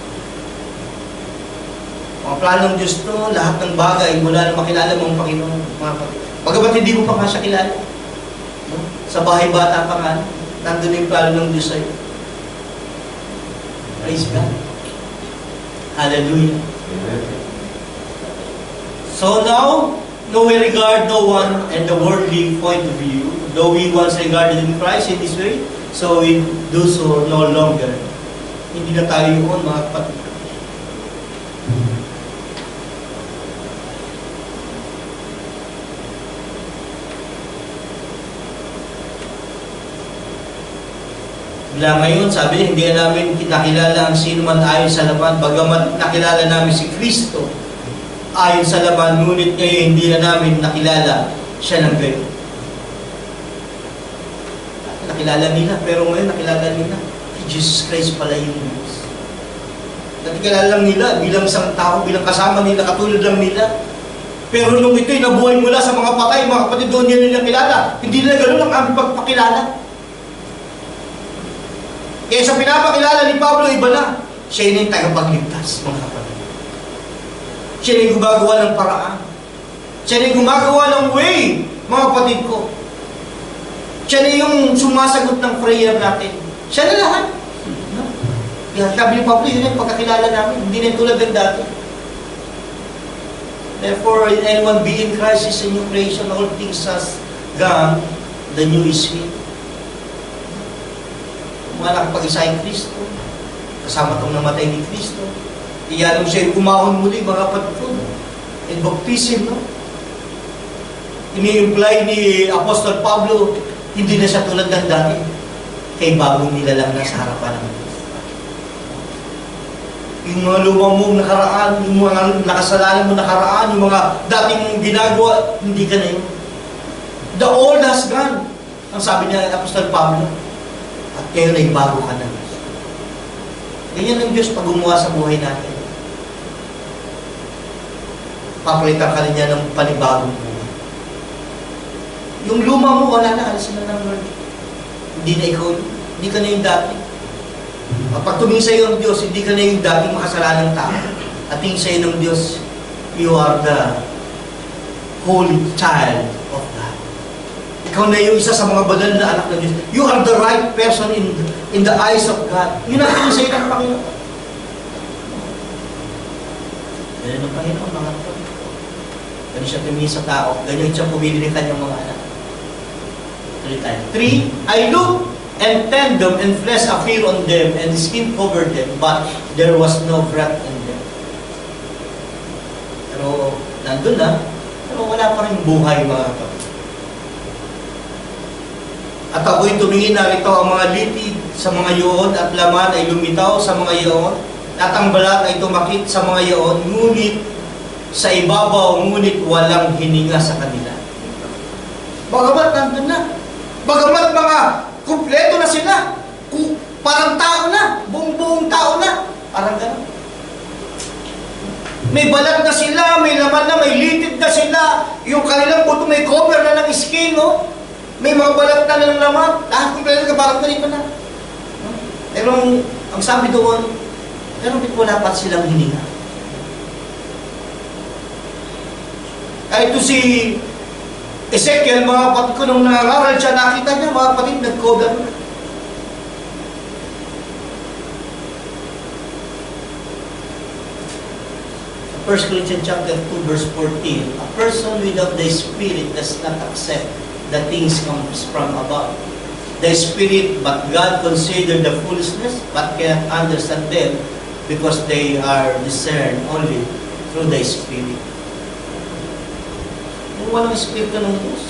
Mga plano ng Diyos to, lahat ng bagay, mula na makilala mo ang Panginoon, mga kapatid. Bagamat hindi mo pa nga siya kilala. No? Sa bahay bata pa nga, nandun yung plano ng Diyos sa'yo. Praise God. Hallelujah. Amen. So now, no we regard no one and the worldly point of view, though we once regarded in Christ in this way, so we do so no longer. Hindi na tayo yun, mga kapatid. Mula ngayon, sabi niya, hindi namin nakilala ang sino man ayon sa laman, bagamat nakilala namin si Kristo ayon sa laman, ngunit ngayon hindi na namin nakilala siya ng gayon. Nakilala nila, pero ngayon nakilala nila si Jesus Christ pala yung Diyos. Nakilala lang nila bilang isang tao, bilang kasama nila, katulad lang nila. Pero nung ito'y nabuhay mula sa mga patay, mga kapatid, doon nila nakilala. Hindi nila ganoon ang aming pagpakilala. Kaya sa pinapakilala ni Pablo, iba na. Siya yung tagapagligtas, mga kapatid. Siya yung gumagawa ng paraan. Siya yung gumagawa ng way, mga kapatid ko. Siya na yung sumasagot ng prayer natin. Siya na lahat. No? Kaya sabi ni Pablo, yun yung pagkakilala namin. Hindi na tulad ng dati. Therefore, if anyone be in Christ is a new creation, all things has gone, the new is here. Mga nakapag-isa yung Kristo, kasama itong namatay ni Kristo, iyanong siya yung umahon muli, mga kapatid ko, in baptism, no? ini-imply ni Apostol Pablo, hindi na siya tulad ng dati. Kay bagong nilalang na sa harapan ng Diyos. Yung mga lumang mong nakaraan, yung mga nakasalanan mo nakaraan, yung mga dating mong ginagawa, hindi ka na yun. The old has gone. Ang sabi niya ng Apostol Pablo. At ngayon ay bago ka na. Ganyan ang Diyos pag gumawa sa buhay natin. Papalitan ka niya ng panibagong buhay. Yung luma mo, wala na. Alas na ng Lord. Hindi na ikaw, hindi ka na yung dati. Kapag tumingin sa iyo ang Diyos, hindi ka na yung dating makasalanang tao. At tingin sa iyo ng Diyos, you are the holy child of God. Ikaw na yung isa sa mga banal na anak ng Diyos. You are the right person in in the eyes of God. Yun ang tingin sa iyo ng Panginoon. Ganyan ang Panginoon, mga ito. Ganyan siya tumingin sa tao. Ganyan siya pumili ng kanyang mga anak. Three times. Three, I look and tend them, and flesh appear on them, and skin covered them, but there was no breath in them. Pero, nandun na, pero wala pa rin buhay, mga kapatid. At ako'y tumingin na rito ang mga litid sa mga iyon, at laman ay lumitaw sa mga iyon, at ang balat ay tumakit sa mga iyon, ngunit sa ibabaw, ngunit walang hininga sa kanila. Bagamat nandun na, bagamat mga kumpleto na sila. Parang tao na. Buong-buong tao na. Parang gano'n. May balat na sila, may laman na, may litid na sila. Yung kanilang buto may cover na ng skin, no? May mga balat na ng laman. Lahat kumpleto ka, parang ganito na. Pero ang sabi doon, pero wala pa silang hininga. Kahit ito si Ezekiel, mga kapatid ko, nung nangaral siya, nakita niya, mga kapatid, nag-cover na. First Corinthians chapter two, verse fourteen, a person without the Spirit does not accept the things comes from above. The Spirit, but God considered the foolishness, but cannot understand them, because they are discerned only through the Spirit. Kung walang Espiritu ng Diyos,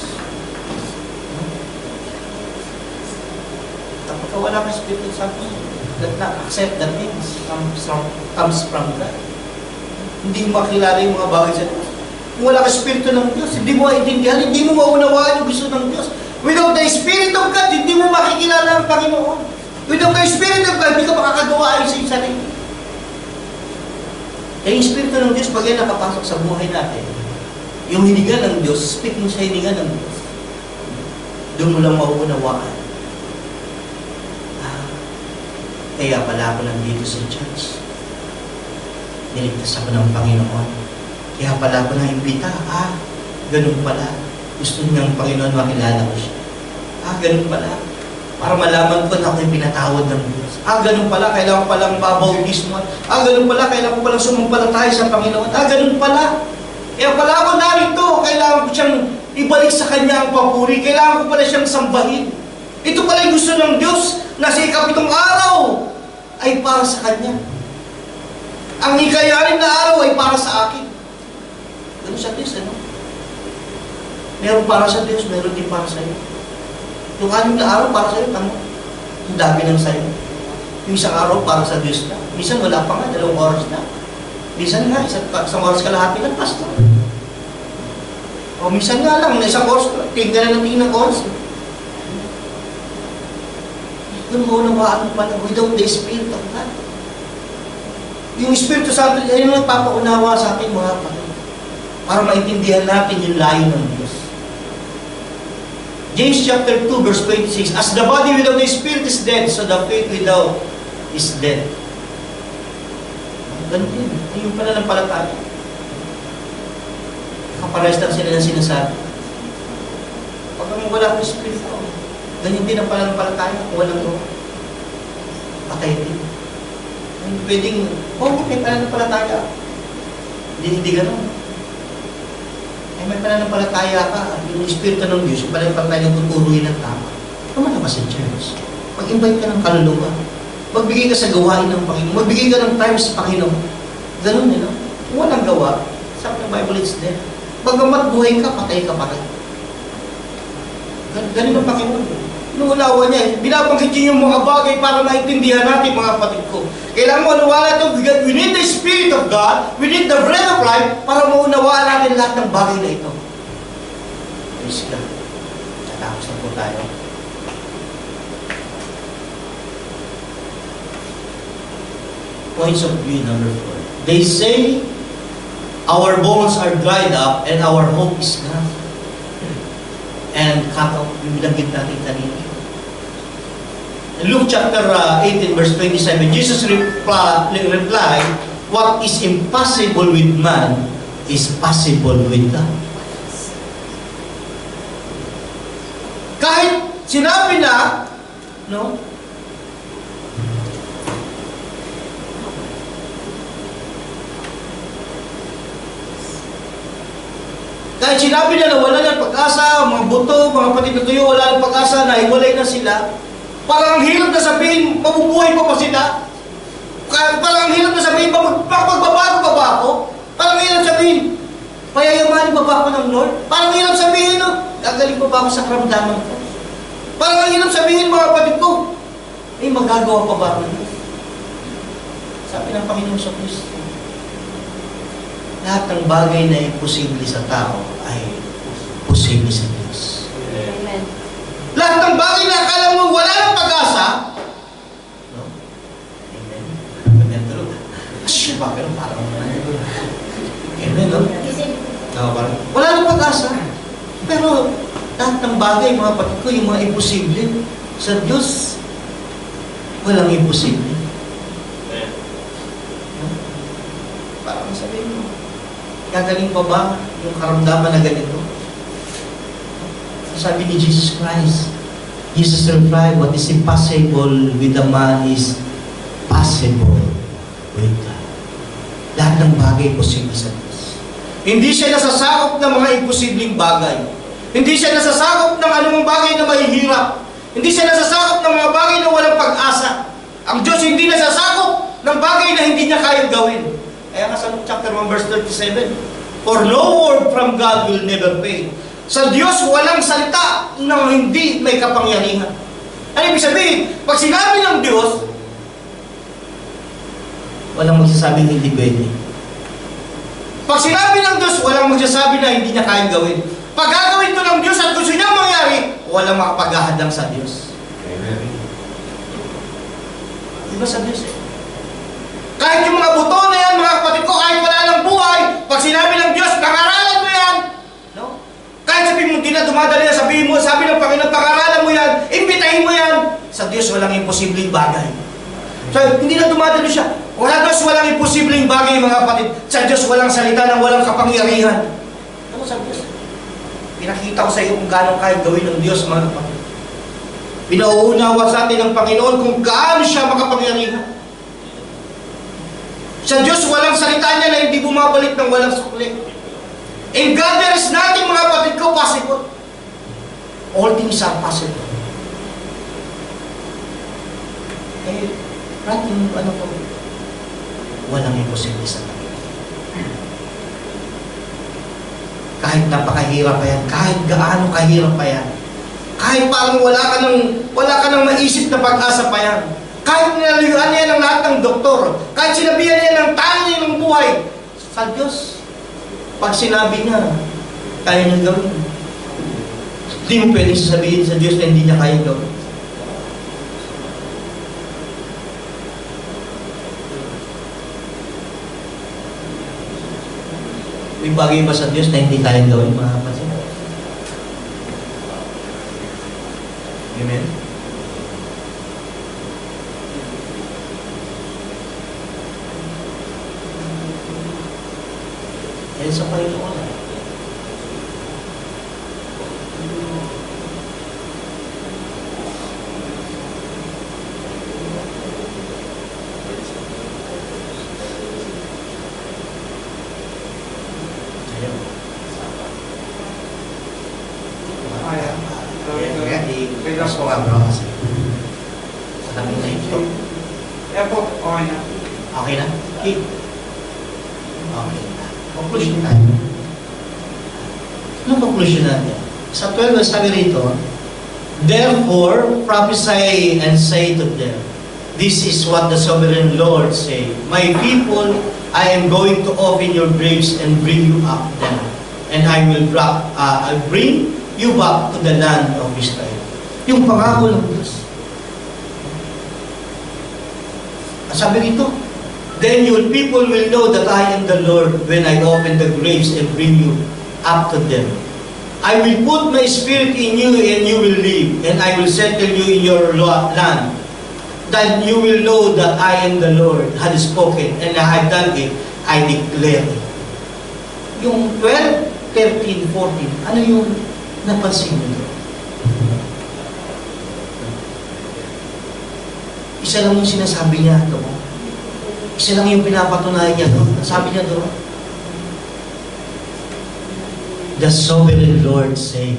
kapag wala kang Espiritu Santo, that not accept the things comes from, comes from God. Hindi mo makilala yung mga bagay sa Diyos. Kung wala kang Espiritu ng Diyos, hindi mo maintindihan, hindi mo maunawaan yung gusto ng Diyos. Without the Spirit of God, hindi mo makikilala ang Panginoon. Without the Spirit of God, hindi ka makakagawa ayon sa iyong sarili. Kaya yung Espiritu ng Diyos, pag yan nakapasok sa buhay natin, yung hininga ng Diyos, speaking sa hininga ng Diyos, doon mo lang mauunawaan. Ah, kaya pala ako nandito sa church. Niligtas ako ng Panginoon. Kaya pala ako na-imbita. Ah, ganun pala. Gusto niyang Panginoon makilala ko siya. Ah, ganun pala. Para malaman ko na ako'y pinatawad ng Diyos. Ah, ganun pala. Kailangan ko palang babautismo. Ah, ganun pala. Kailangan ko palang sumampalataya sa Panginoon. Ah, ganun pala. Kaya pala ako narito, kailangan ko siyang ibalik sa Kanya ang papuri. Kailangan ko pala siyang sambahin. Ito pala yung gusto ng Diyos na sa ikapitong araw ay para sa Kanya. Ang ikayanin na araw ay para sa akin. Ganun sa Diyos, ano? Meron para sa Diyos, meron din para sa iyo. Yung anim na araw para sa iyo, tamo. Ang dami ng sa iyo. Yung isang araw para sa Diyos na. Minsan wala pa nga, dalawang oras na. Minsan nga, isang, isang oras kalahati ng pastor. O minsan nga lang, isang oras, tingnan na natin ng oras. Doon mo nawaan mo pala, without the Spirit of God. Yung Espiritu Santo, ay yung nagpapaunawa sa ating mga kapatid. Para maintindihan natin yung layo ng Diyos. James chapter two, verse twenty-six, as the body without the Spirit is dead, so the faith without is dead. Ganun din. Yung pananampalataya. Kapares lang sila ng sinasabi. Pag kami wala ng Espiritu, ganyan din ang pananampalataya kung walang gawa. Patay din. Hindi pwedeng, oh, may pananampalataya. Hindi, hindi ganun. Ay, may pananampalataya ka. Yung Espiritu ng Diyos, yung pananampalataya yung tuturuin ng tama. Kumala ka sa church. Mag-invite ka ng kaluluwa. Magbigay ka sa gawain ng Panginoon. Magbigay ka ng time sa Panginoon. Ganun yun, no? Kung walang gawa, sabi ng Bible, it's there. Bagamat buhay ka, patay ka pa rin. Ganun ang Panginoon. Inuunawa niya. Binabanggit niya yung mga bagay para maintindihan natin, mga kapatid ko. Kailangan mo maniwala ito. We need the Spirit of God. We need the bread of life para maunawaan natin lahat ng bagay na ito. Praise God. Tatapos na po tayo. Points of view number four. They say, our bones are dried up and our hope is gone. And cut off, yung binanggit natin kanina. In Luke chapter uh, eighteen, verse twenty-seven, Jesus reply, replied, what is impossible with man is possible with God. Kahit sinabi na, no? Kahit sinabi na na wala ng pag-asa, mga buto, mga pati na tuyo, wala ng pag-asa, na hiwalay na sila. Parang ang hirap na sabihin, mabubuhay pa pa sila. Parang ang hirap na sabihin, magbabago pa ba ako? Parang ang hirap sabihin, payayamanin pa ba ako ng Lord? Parang ang hirap sabihin, no? Gagaling pa ba ako sa karamdaman ko? Parang ang hirap sabihin, mga kapatid ko, eh, magagawa pa ba ako? Sabi ng Panginoon sa Kristo, lahat ng bagay na imposible sa tao ay posible sa Diyos. Amen. Lahat ng bagay na akala mo wala ng pag-asa, no? Amen. Amen. Asya ba? Pero parang amen, no? No, parang wala ng pag-asa. Pero lahat ng bagay, mga kapatid ko, yung mga imposible, sa Diyos, walang imposible. No? Parang sabihin mo, gagaling pa ba yung karamdaman na ganito? Sabi ni Jesus Christ, Jesus replied, what is impossible with a man is possible with God. Lahat ng bagay posible sa Diyos. Hindi siya nasasakop ng mga imposibleng bagay. Hindi siya nasasakop ng anumang bagay na mahihirap. Hindi siya nasasakop ng mga bagay na walang pag-asa. Ang Diyos hindi nasasakop ng bagay na hindi niya kayang gawin. Kaya nga sa Luke chapter one verse thirty-seven, for no word from God will never fail. Sa Diyos, walang salita na hindi may kapangyarihan. Ano ibig sabihin? Pag sinabi ng Diyos, walang magsasabing hindi pwede. Pag sinabi ng Diyos, walang magsasabi na hindi niya kayang gawin. Pag gagawin ito ng Diyos at gusto niya mangyari, walang makapaghahadang sa Diyos. Amen. Diba sa Diyos eh? Kahit yung mga buto na yan, mga kapatid ko, kahit wala ng buhay, pag sinabi ng Diyos, pangaralan mo yan. No? Kahit sabihin mo, hindi na dumadali na sabihin mo, sabi ng Panginoon, pangaralan mo yan, imbitahin mo yan. Sa Diyos, walang imposibleng bagay. So, hindi na dumadali siya. Wala Diyos, walang imposibleng bagay, mga kapatid. Sa Diyos, walang salita ng walang kapangyarihan. Ano sa Diyos? Pinakita ko sa iyo kung gaano kaya gawin ng Diyos, mga kapatid. Pinauunawa sa atin ng Panginoon kung gaano siya makapangyarihan. Sa Diyos, walang salita niya na hindi bumabalik ng walang sukli. In God, there is nothing, mga kapatid ko, possible. All things are possible. Eh, right yung ano ko, walang imposible sa Panginoon. Kahit napakahirap pa yan, kahit gaano kahirap pa yan, kahit parang wala ka ng, wala ka ng maisip na pag-asa pa yan, kahit nilalayuan niya ng lahat ng doktor, kahit sinabihan niya ng tangi ng buhay, sa Diyos, pag sinabi niya, kaya niyang gawin. Hindi mo pwedeng sasabihin sa Diyos na hindi niya kaya gawin. May bagay ba sa Diyos na hindi kaya gawin, mga kapatid? Amen? Yan sa Panginoon. I-press ko nga bro kasi. Sa dami na ito. Eh po, okay na. Okay na? Okay. Okay na. Conclusion tayo. Anong conclusion natin? Sa twelve, sabi rito, Therefore, prophesy and say to them, this is what the sovereign Lord say. My people, I am going to open your graves and bring you up them. And I will bra- uh, I'll bring you back to the land of Israel. Yung pangako ng Diyos. Sabi rito, then your people will know that I am the Lord when I open the graves and bring you up to them. I will put my spirit in you and you will live, and I will settle you in your land. That you will know that I am the Lord, had spoken, and I have done it, I declare it. Yung twelve, thirteen, fourteen, ano yung napansin mo? Isa lang yung sinasabi niya doon. Isa lang yung pinapatunayan niya doon. Sabi niya doon, the sovereign Lord say.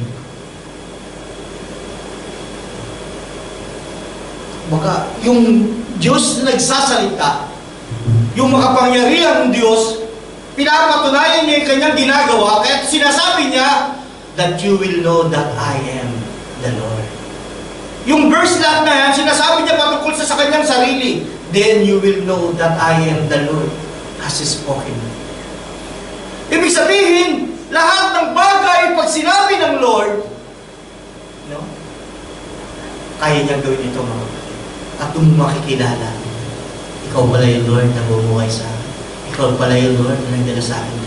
Baka yung Diyos na nagsasalita, yung makapangyarihang Diyos, pinapatunayan niya yung kanyang ginagawa, kaya sinasabi niya, that you will know that I am the Lord. Yung verse lahat na yan, sinasabi niya patungkol sa, sa kanyang sarili, then you will know that I am the Lord, has spoken. Ibig sabihin, lahat ng bagay, pag sinabi ng Lord, no? Kaya niya gawin ito, mga kapatid. At kung makikilala, ikaw pala yung Lord na bumuhay sa akin. Ikaw pala yung Lord na nagdala sa akin.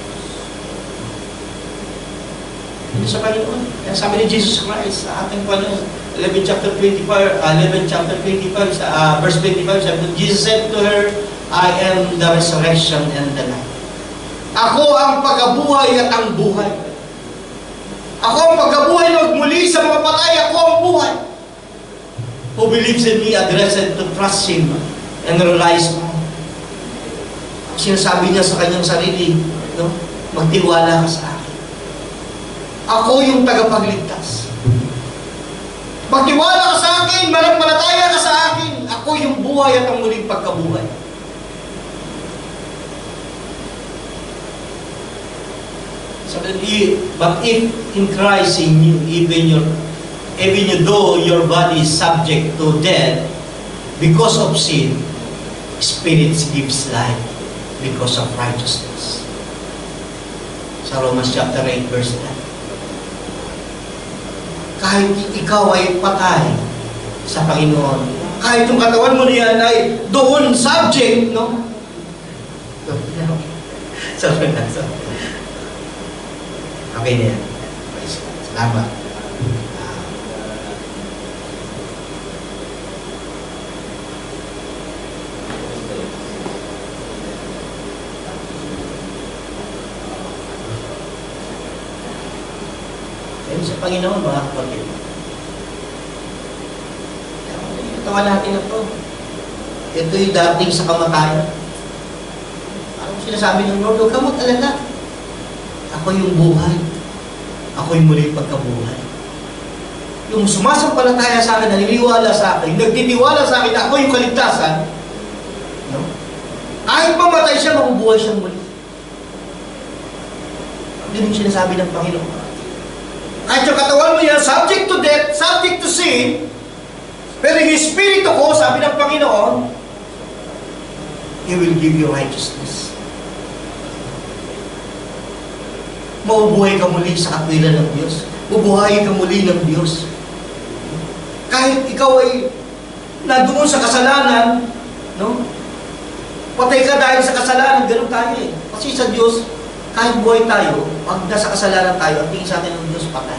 Ito sa Panginoon. Yan sabi ni Jesus Christ sa ating Panginoon. eleven chapter twenty-five, uh, eleven chapter twenty-five, uh, verse twenty-five, sabi, Jesus said to her, I am the resurrection and the life. Ako ang pagkabuhay at ang buhay. Ako ang pagkabuhay na muli sa mga patay. Ako ang buhay. Who believes in me, addressed to trust Him and realize mo. Sinasabi niya sa kanyang sarili, no? Magtiwala ka sa akin. Ako yung tagapagligtas. Magtiwala ka sa akin, manampalataya ka sa akin. Ako yung buhay at ang muling pagkabuhay. So that you, but if in Christ in you, even your, even though your body is subject to death because of sin, Spirit gives life because of righteousness. Sa Romans chapter eight, verse ten. Kahit ikaw ay patay sa Panginoon, kahit yung katawan mo niyan ay doon subject, no? Sorry na, sorry. Okay na yan. Salamat. Ayun sa Panginoon, mga kapatid. Tawa natin na ito. Ito yung dating sa kamatayan. Anong sinasabi ng Lord? Huwag ka mag-alala. Ako yung buhay. Ako yung muling pagkabuhay. Yung sumasampalataya sa akin, naniniwala sa akin, nagtitiwala sa akin na ako yung kaligtasan, no? Kahit mamatay siya, mabubuhay siyang muli. Yun yung sinasabi ng Panginoon. Kahit yung katawan mo yan, subject to death, subject to sin, pero yung espiritu ko, sabi ng Panginoon, He will give you righteousness. Mabubuhay ka muli sa katwiran ng Diyos. Bubuhayin ka muli ng Diyos. Kahit ikaw ay nandoon sa kasalanan, no? Patay ka dahil sa kasalanan, gano'n tayo eh. Kasi sa Diyos, kahit buhay tayo, pag nasa kasalanan tayo, ang tingin sa atin ng Diyos, patay.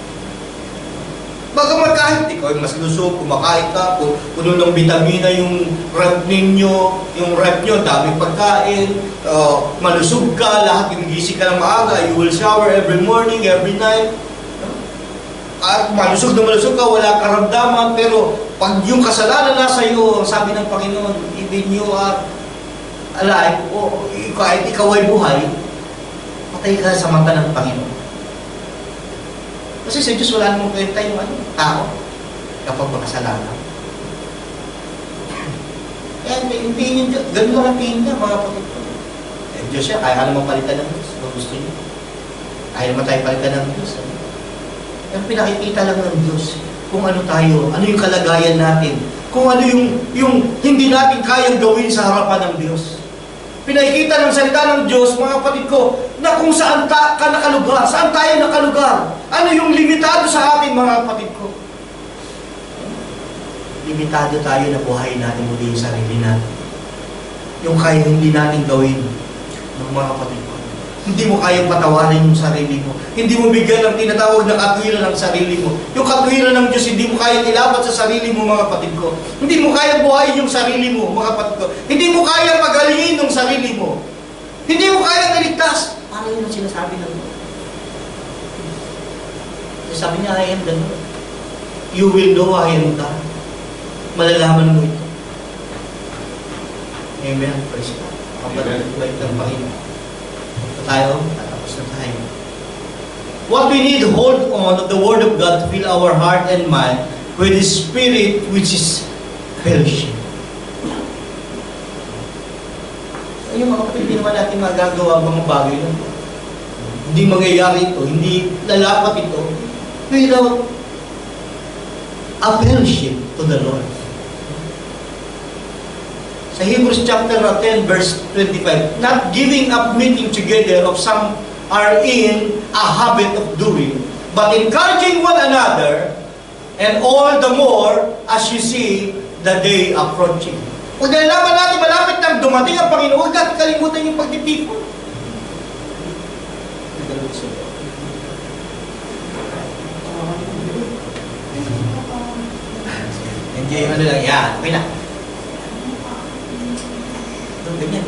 Bagamat kahit ikaw ay mas lusog, kumakain ka, puno ng vitamina yung rep ninyo, yung rep nyo, daming pagkain, uh, malusog ka, lahat yung gising ka ng maaga, you will shower every morning, every night. At malusog na malusog ka, wala karamdaman, pero pag yung kasalanan nasa iyo, sabi ng Panginoon, even you are alive, o kahit ikaw ay buhay, patay ka sa mata ng Panginoon. Kasi sa Diyos wala namang kwenta yung ano, tao kapag makasalanan. Kaya yung tingin niya, ganun lang ang tingin niya, mga kapatid ko. Eh, Diyos siya, kaya ka naman palitan ng Diyos. Kung gusto niya. Kaya naman tayo palitan ng Diyos. Eh. Pero pinakikita lang ng Diyos kung ano tayo, ano yung kalagayan natin, kung ano yung, yung hindi natin kayang gawin sa harapan ng Diyos. Pinakikita ng salita ng Diyos, mga kapatid ko, na kung saan ta, ka nakalugar, saan tayo nakalugar, ano yung limitado sa atin, mga kapatid ko. Limitado tayo na buhay natin muli yung sarili natin. Yung kaya hindi natin gawin ng mga kapatid ko. Hindi mo kayang patawarin yung sarili mo. Hindi mo bigyan ng tinatawag na katwiran ng sarili mo. Yung katwiran ng Diyos, hindi mo kayang ilapat sa sarili mo, mga kapatid ko. Hindi mo kayang buhayin yung sarili mo, mga kapatid ko. Hindi mo kayang pagalingin yung sarili mo. Hindi mo kayang iligtas. Parang yun ang sinasabi ng Lord. Sabi niya, I am the Lord. You will know I am God. Malalaman mo ito. Amen. Praise God. Kapatid ko ito ang Panginoon. Tayo, tatapos na tayo. What we need to hold on of the Word of God to fill our heart and mind with His Spirit, which is fellowship. Yung mga kapatid, hindi naman natin magagawa ang mga bagay na ito. Hindi mangyayari ito, hindi lalapat ito without a fellowship to the Lord. Sa Hebrews chapter ten, verse twenty-five, not giving up meeting together of some are in a habit of doing, but encouraging one another, and all the more as you see the day approaching. Kung nalalaman natin malapit nang dumating ang Panginoon, huwag natin kalimutan yung pagtitipon. Enjoy ano lang yan, okay na. Ganyan.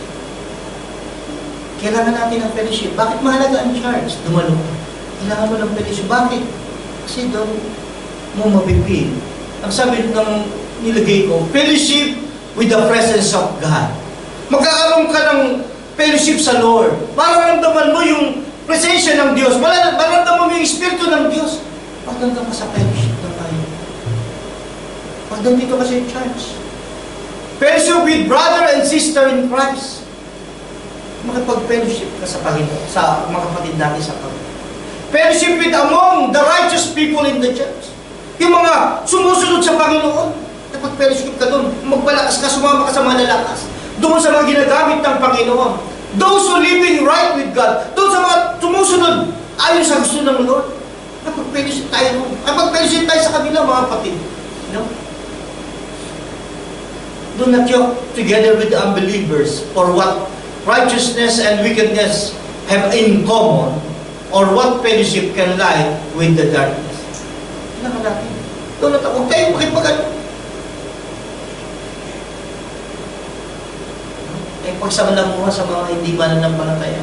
Kailangan natin ng fellowship. Bakit mahalaga ang church? Dumalo. Kailangan mo ng fellowship. Bakit? Kasi doon mo mapipil. Ang sabi ng nilagay ko, fellowship with the presence of God. Magkakaroon ka ng fellowship sa Lord. Mararamdaman mo yung presensya ng Diyos. Mararamdaman mo yung Espiritu ng Diyos. Pagdanda ka sa fellowship ng tayo. Pagdandito ka sa church. Fellowship with brother and sister in Christ. Makipag-fellowship ka sa Panginoon, sa mga kapatid natin sa Panginoon. Fellowship with among the righteous people in the church. Yung mga sumusunod sa Panginoon. Kapag fellowship ka doon, magpalakas ka, sumama ka sa malalakas. Doon sa mga ginagamit ng Panginoon. Those who living right with God. Doon sa mga sumusunod ayon sa gusto ng Lord. Kapag fellowship tayo doon. Kapag fellowship tayo sa kanila, mga kapatid. You know? Do not yoke together with the unbelievers for what righteousness and wickedness have in common, or what fellowship can lie with the darkness. Kailangan natin. Do not, huwag tayong makipag-ano. Eh, pagsalamuha sa mga hindi mananampalataya.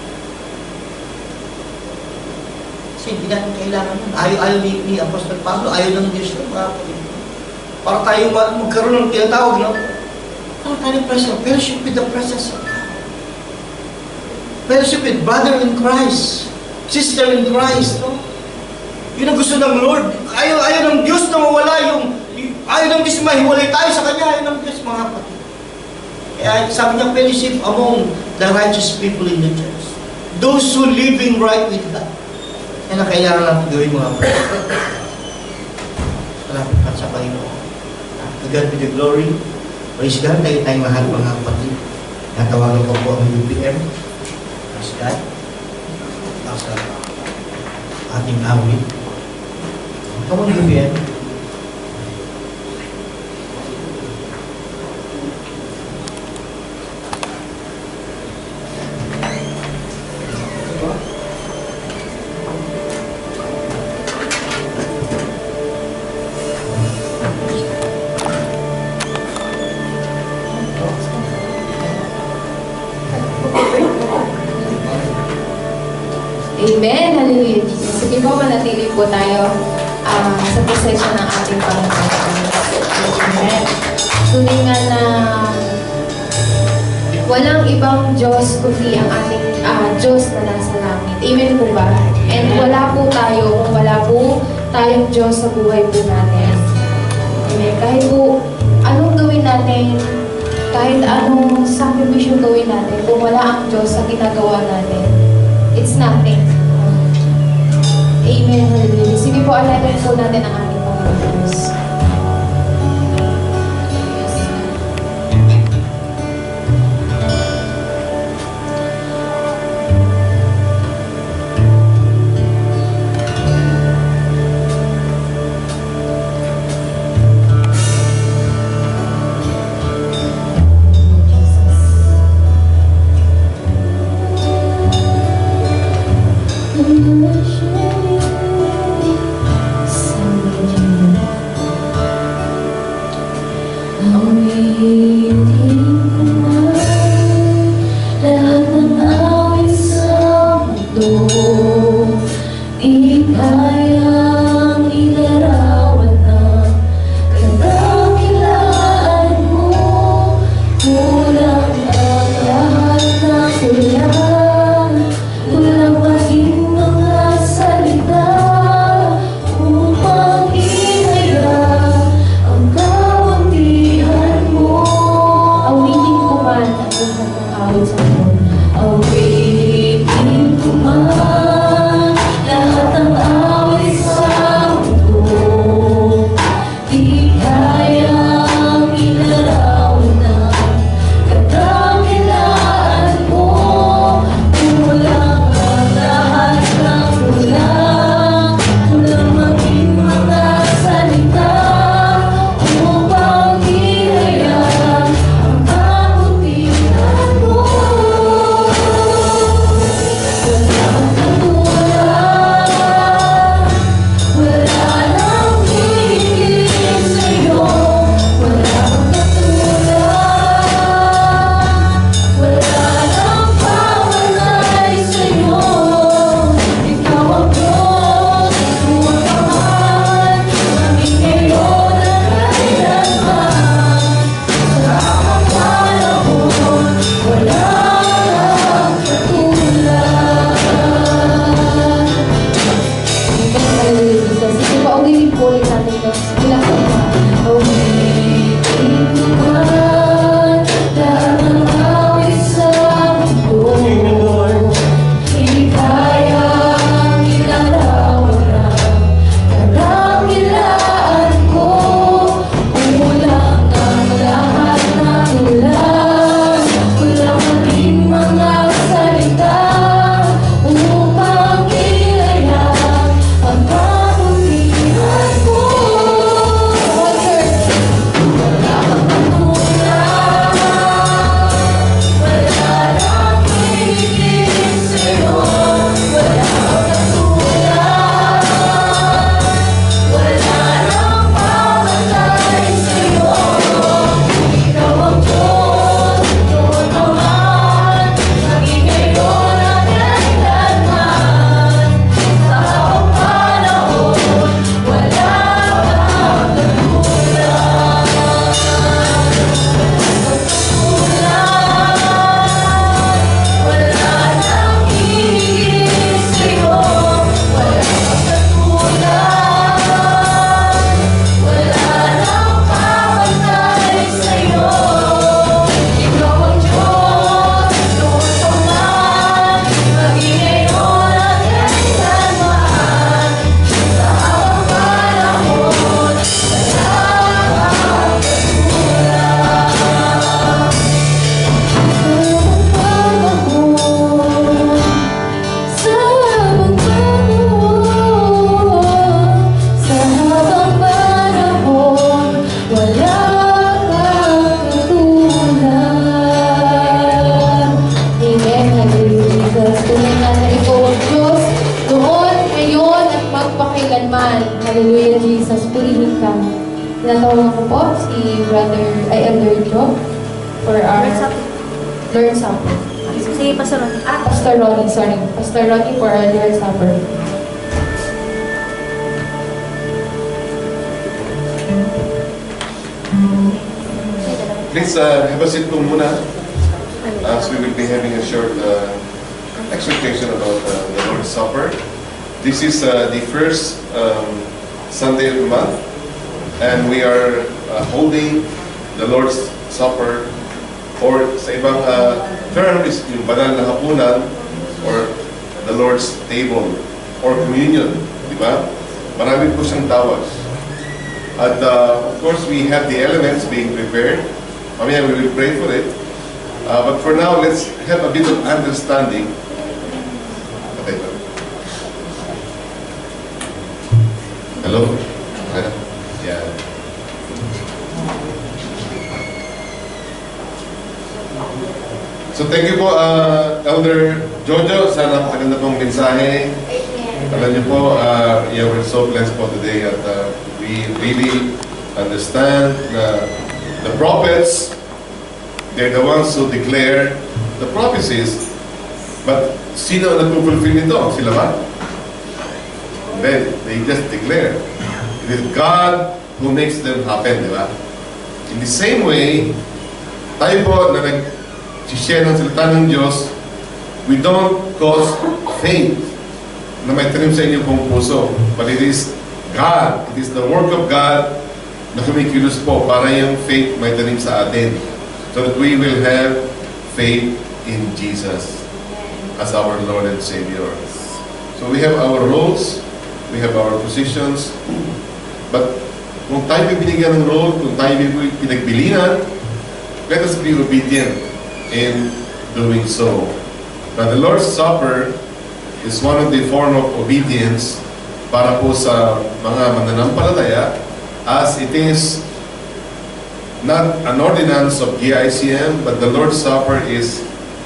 Kasi hindi natin kailangan yun. Ayaw-ayaw ni, ni Apostol Pablo, ayaw ng Diyos yun, mga kapatid. Para tayo magkaroon ng tinatawag, no? Ano tayo ng presence? Fellowship with the presence of God. Fellowship with brother in Christ. Sister in Christ, no? Yun ang gusto ng Lord. Ayaw, ayaw ng Diyos na mawala yung... Ayaw ng Diyos mahiwalay tayo sa Kanya. Ayaw ng Diyos, mga kapatid. Kaya sabi niya, fellowship among the righteous people in the church. Those who living right with God. Yan ang kailangan natin gawin, mga kapatid. Malapit pa sa Panginoon. To God be the glory. Praise God. Tayo tayong mahal, mga kapatid. Natawagan ko po ang U P M. Praise God. Sa ating awit. Come on, U P M. Amen. Hallelujah, Jesus. Sige po, manatili po tayo uh, sa posesyon ng ating Panginoon. Amen. Tunay nga na walang ibang Diyos kundi ang ating uh, Diyos na nasa langit. Amen po ba? And wala po tayo kung wala po tayong Diyos sa buhay po natin. Amen. Kahit po anong gawin natin, kahit anong sakripisyo gawin natin, kung wala ang Diyos sa ginagawa natin, it's nothing. Amen. Hallelujah. Sige po, alamin po natin ang ating Hallelujah, Jesus. Purihin ka. Tinatawagan ko po si Brother, ay Elder Joe for our Lord's Supper. Si Pastor Ronnie. Ah, Pastor Ronnie, sorry. Pastor Ronnie for our Lord's Supper. Please uh, have a seat po muna as we will be having a short uh, exhortation about uh, the Lord's Supper. This is uh, the first um, Sunday of the month, and we are uh, holding the Lord's Supper, or sa ibang uh, term is yung banal na hapunan, or the Lord's table, or communion, di ba? Marami po siyang tawag. At uh, of course, we have the elements being prepared. Mamaya we will pray for it. Uh, but for now, let's have a bit of understanding. Okay. Hello? Yeah. So thank you po, uh, Elder Jojo. Sana maganda pong mensahe. Alam niyo po, uh, yeah, we're so blessed po today at uh, we really understand uh, the prophets. They're the ones who declare the prophecies. But sino ang nagpupulfill nito? Sila ba? Then, they just declare. It is God who makes them happen, di ba? In the same way, tayo po na nag-share ng salita ng Diyos, we don't cause faith na may tanim sa inyong pong puso. But it is God, it is the work of God na kumikilos po para yung faith may tanim sa atin. So that we will have faith in Jesus as our Lord and Savior. So we have our roles, we have our positions, but kung tayo binigyan ng role, kung tayo pinagbilinan, let us be obedient in doing so. Now the Lord's Supper is one of the form of obedience para po sa mga mananampalataya, as it is not an ordinance of G I C M, but the Lord's Supper is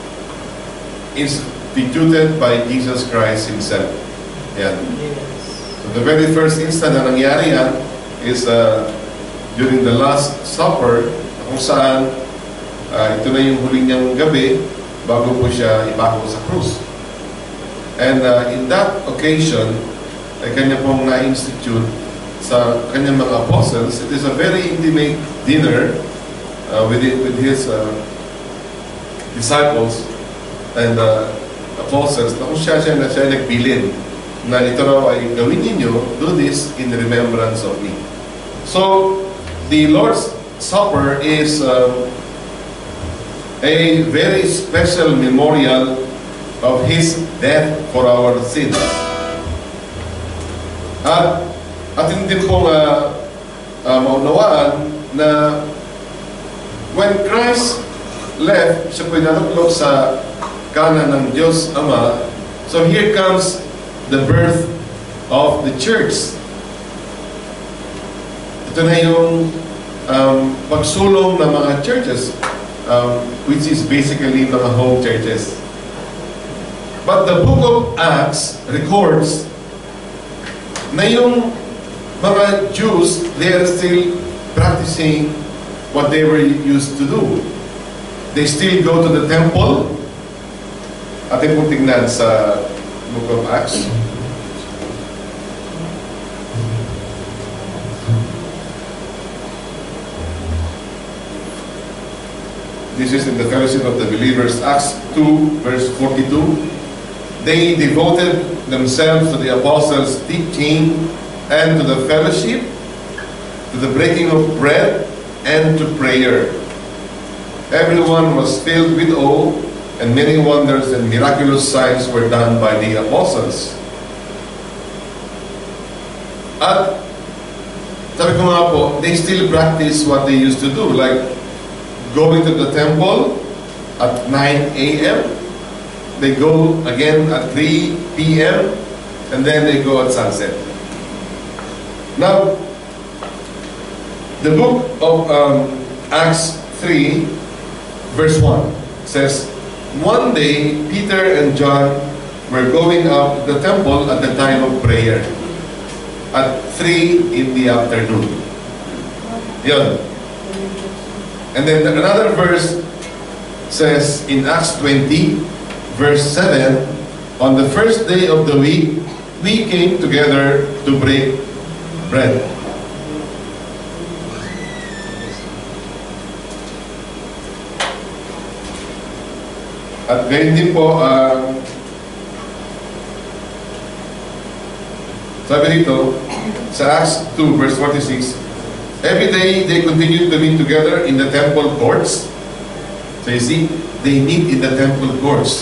instituted by Jesus Christ Himself. Yan. So the very first instant na nangyari yan is uh, during the Last Supper, kung saan uh, ito na yung huling niyang gabi bago po siya ipako sa krus. And uh, in that occasion, ay kanya pong na-institute sa kanyang mga apostles. It is a very intimate dinner uh, with, it, with his uh, disciples and uh, apostles, na kung siya siya na siya nagbilin na ito raw ay gawin ninyo, do this in remembrance of me. So, the Lord's Supper is uh, a very special memorial of His death for our sins. At, at hindi pong uh, uh, maunawaan na when Christ left, siya po'y natuklog sa kanan ng Diyos Ama. So here comes the birth of the church. Ito na yung um, pagsulong ng mga churches, um, which is basically mga home churches. But the book of Acts records na yung mga Jews, they are still practicing what they were used to do. They still go to the temple. Atin pong tingnan sa book of Acts. This is in the fellowship of the believers, Acts two, verse forty-two. They devoted themselves to the apostles' teaching and to the fellowship, to the breaking of bread, and to prayer. Everyone was filled with awe, and many wonders and miraculous signs were done by the apostles. At sabi ko nga po, they still practice what they used to do, like going to the temple at nine A M They go again at three P M and then they go at sunset. Now, the book of um, Acts three, verse one says, one day Peter and John were going up to the temple at the time of prayer at three in the afternoon. Yun. And then another verse says in Acts twenty, verse seven, on the first day of the week, we came together to break bread. At ganyan din po, uh, sabi dito, sa Acts two, verse forty-six, every day they continued to meet together in the temple courts. So you see, they meet in the temple courts.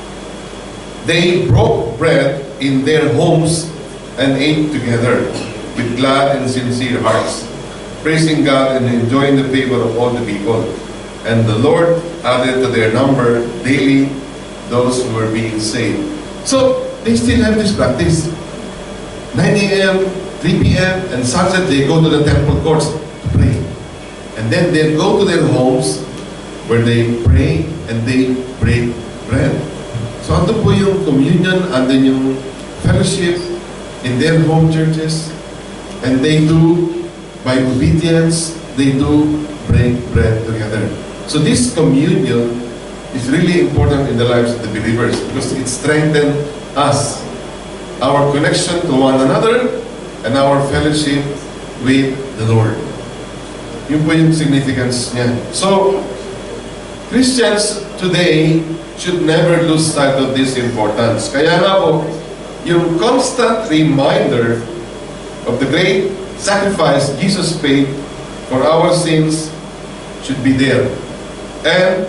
They broke bread in their homes and ate together. with glad and sincere hearts, praising God and enjoying the favor of all the people. And the Lord added to their number daily those who were being saved. So, they still have this practice. nine a m, three p m, and sunset, they go to the temple courts to pray. And then they go to their homes where they pray and they break bread. So, ando po yung communion, ando yung fellowship in their home churches. And they do, by obedience, they do break bread together. So this communion is really important in the lives of the believers because it strengthens us, our connection to one another, and our fellowship with the Lord. Yun po yung significance niya. So, Christians today should never lose sight of this importance. Kaya nga po, yung constant reminder of the great sacrifice Jesus paid for our sins should be there. And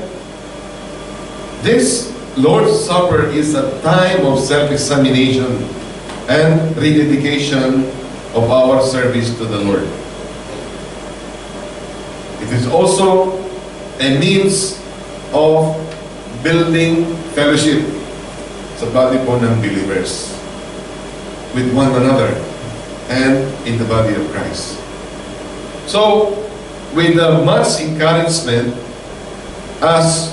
this Lord's Supper is a time of self-examination and rededication of our service to the Lord. It is also a means of building fellowship sa body po ng believers with one another and in the body of Christ. So, with uh, much encouragement as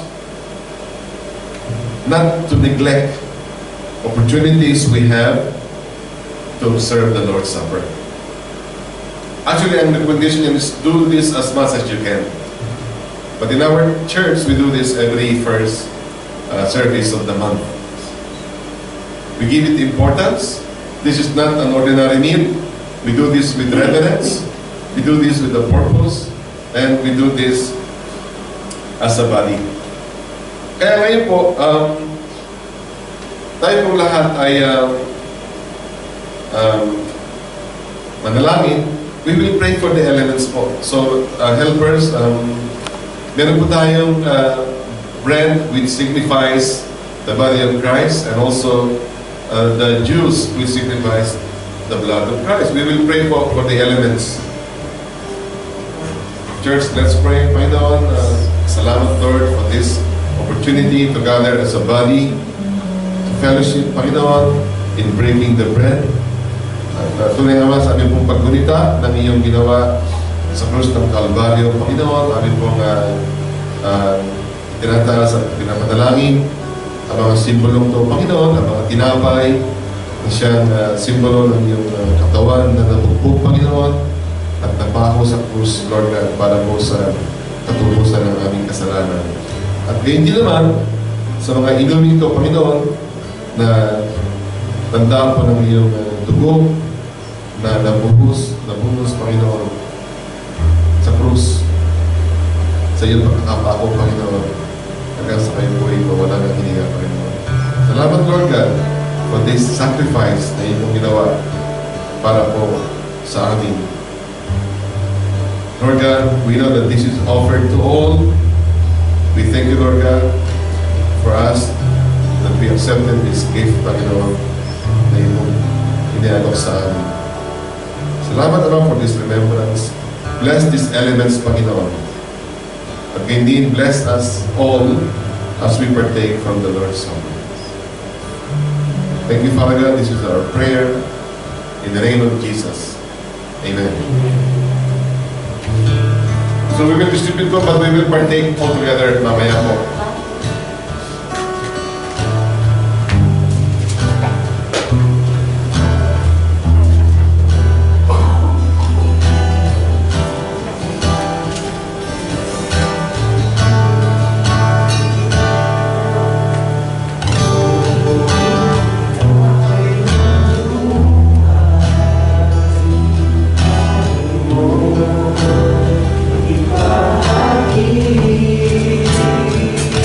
not to neglect opportunities we have to observe the Lord's Supper. Actually, ang recommendation is do this as much as you can. But in our church, we do this every first uh, service of the month. We give it importance. This is not an ordinary meal. We do this with reverence. We do this with a purpose. And we do this as a body. Kaya ngayon po, um, tayo po lahat ay um, um, manalangin. We will pray for the elements po. So, uh, helpers, um, meron po tayong uh, bread which signifies the body of Christ, and also uh, the juice which signifies the blood of Christ. We will pray for, for the elements. Church, let's pray. Panginoon, uh, salamat Lord for this opportunity to gather as a body, to fellowship, Panginoon, in breaking the bread. At uh, tunay naman sa aming pong paggunita ng iyong ginawa sa krus ng Kalbaryo, Panginoon, aming pong uh, uh, tinataas at pinapadalangin ang mga simbolong ito, Panginoon, ang mga tinapay na siyang uh, simbolo ng iyong uh, katawan na nabugbog, Panginoon, at napako sa krus, Lord God, para po sa katubusan ng aming kasalanan. At gayon din naman sa mga inumin ito, Panginoon, na tandaan po ng iyong uh, dugo na nabuhos, nabuhos, Panginoon, sa krus, sa iyong pagkakapako, Panginoon, hanggang sa kayo po ay mawala ng hininga, Panginoon. Salamat, Lord God, for this sacrifice na iyong ginawa para po sa amin. Lord God, we know that this is offered to all. We thank you, Lord God, for us that we accepted this gift, Panginoon, na iyong inialok sa amin. Salamat naman for this remembrance. Bless these elements, Panginoon. At indeed, bless us all as we partake from the Lord's Supper. Thank you, Father God. This is our prayer. In the name of Jesus. Amen. So we will distribute po, but we will partake all together mamaya po. Thank you.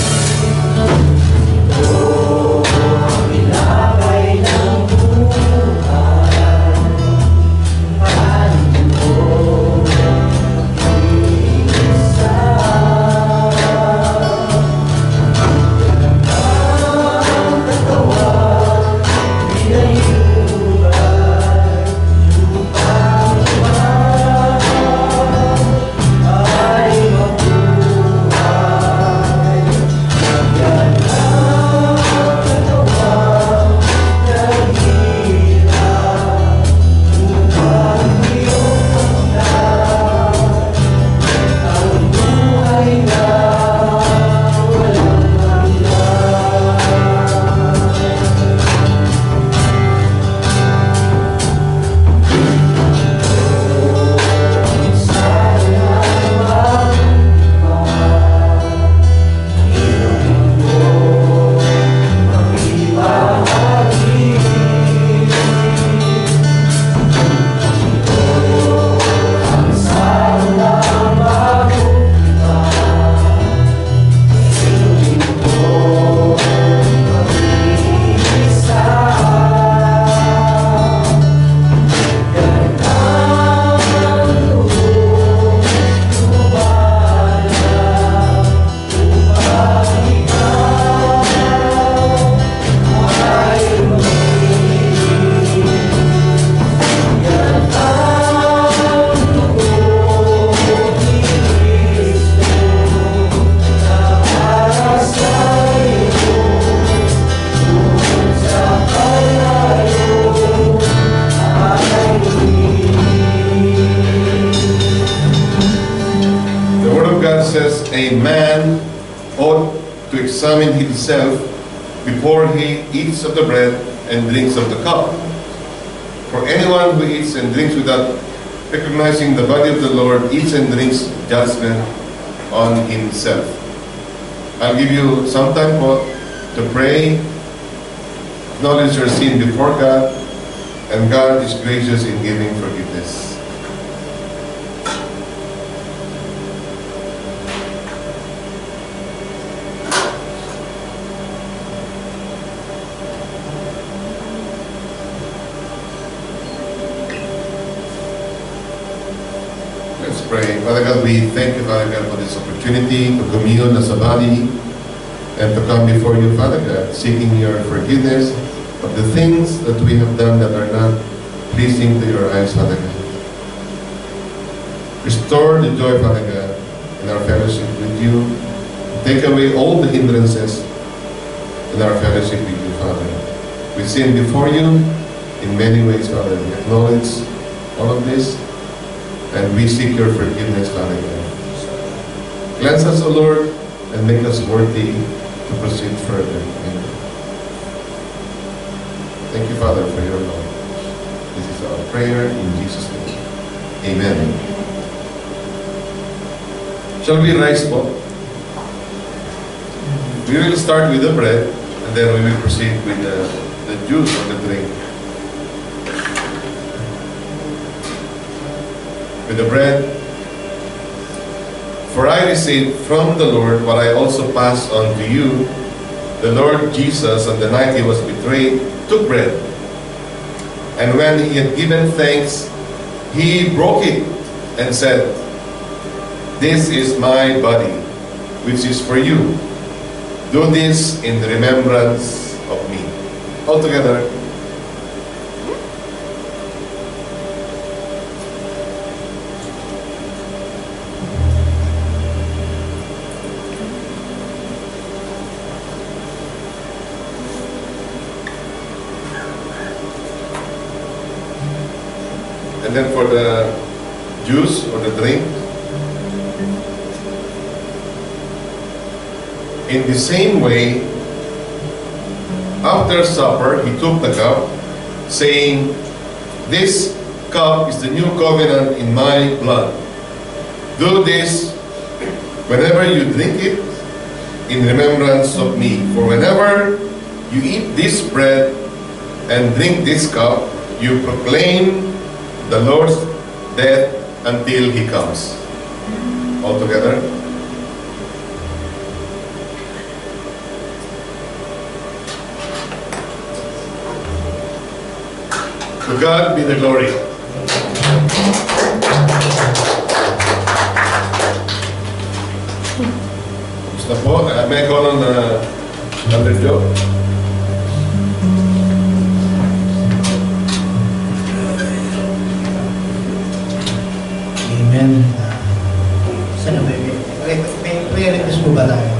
examine himself before he eats of the bread and drinks of the cup. For anyone who eats and drinks without recognizing the body of the Lord eats and drinks judgment on himself. I'll give you some time po to pray, acknowledge your sin before God, and God is gracious in giving forgiveness. Let's pray. Father God, we thank you, Father God, for this opportunity to commune as a body and to come before you, Father God, seeking your forgiveness of the things that we have done that are not pleasing to your eyes, Father God. Restore the joy, Father God, in our fellowship with you. Take away all the hindrances in our fellowship with you, Father. We sin before you in many ways, Father. We acknowledge all of this, and we seek your forgiveness, Father God. Cleanse us, O Lord, and make us worthy to proceed further. Amen. Thank you, Father, for your love. This is our prayer in Jesus' name. Amen. Shall we rise po? We will start with the bread, and then we will proceed with the, the juice or the drink. With the bread, for I received from the Lord what I also passed on to you. The Lord Jesus, on the night he was betrayed, took bread, and when he had given thanks, he broke it and said, "This is my body, which is for you. Do this in remembrance of me." All together. And then for the juice or the drink, in the same way, after supper, he took the cup, saying, "This cup is the new covenant in my blood. Do this whenever you drink it in remembrance of me. For whenever you eat this bread and drink this cup, you proclaim the Lord's death until he comes." All together. To God be the glory. Gusto po, uh, may call on uh, Elder Joe. Amen. Sana may may may may request po ba tayo?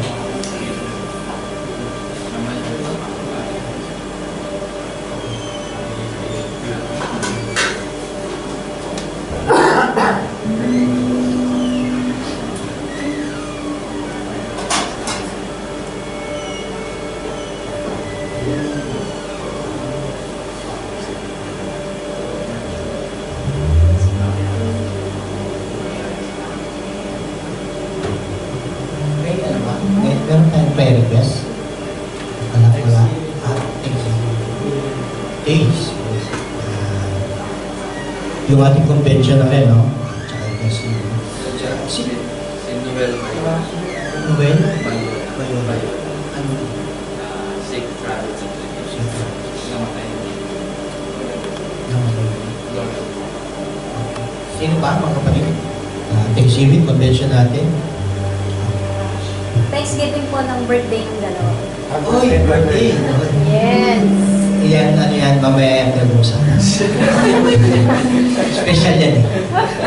Meron tayong prayer request? Wala, wala. Ah, thank you. Days. Uh, yung ating convention na rin, no? Tsaka yung si... Si... Si Noel Mayo. Noel? Mayo. Mayo. Mayo. Ano? Sick travel. Sick travel. Namatay. Namatay. Lord. Sino pa, mga kapatid? Uh, Thanksgiving convention natin. Thanksgiving po ng birthday ng dalawa. Oy, birthday! Yes! Yan, ano yan, mamaya yung pinag-uusap. Special yan eh.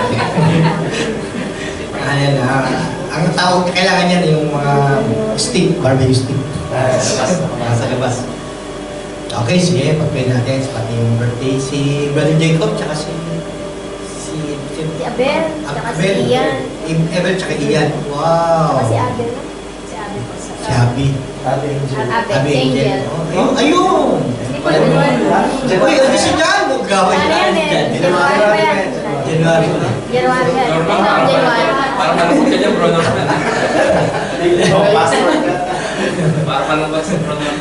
Ayan, ah, ang tawag, kailangan yan yung mga stick, barbecue stick. Sa labas. Okay, sige, pag-pray natin, pati yung birthday, si Brother Jacob, tsaka si... Si, si, Si Abel, tsaka si Abel. Ian. Abel, tsaka Ian. Wow! Tsaka si Abel. Si Abel po. Si Si Abby. Ate Abby Angel. Oh, ayun! Ayun! Hindi ko alam yun. Uy, ano si Jan? Gawin Ano yan eh? January pa yan. January pa. January yan. Hanggang January. Parang malungkot ka dyan, pronoun na. Password ka. Parang malungkot sa pronoun.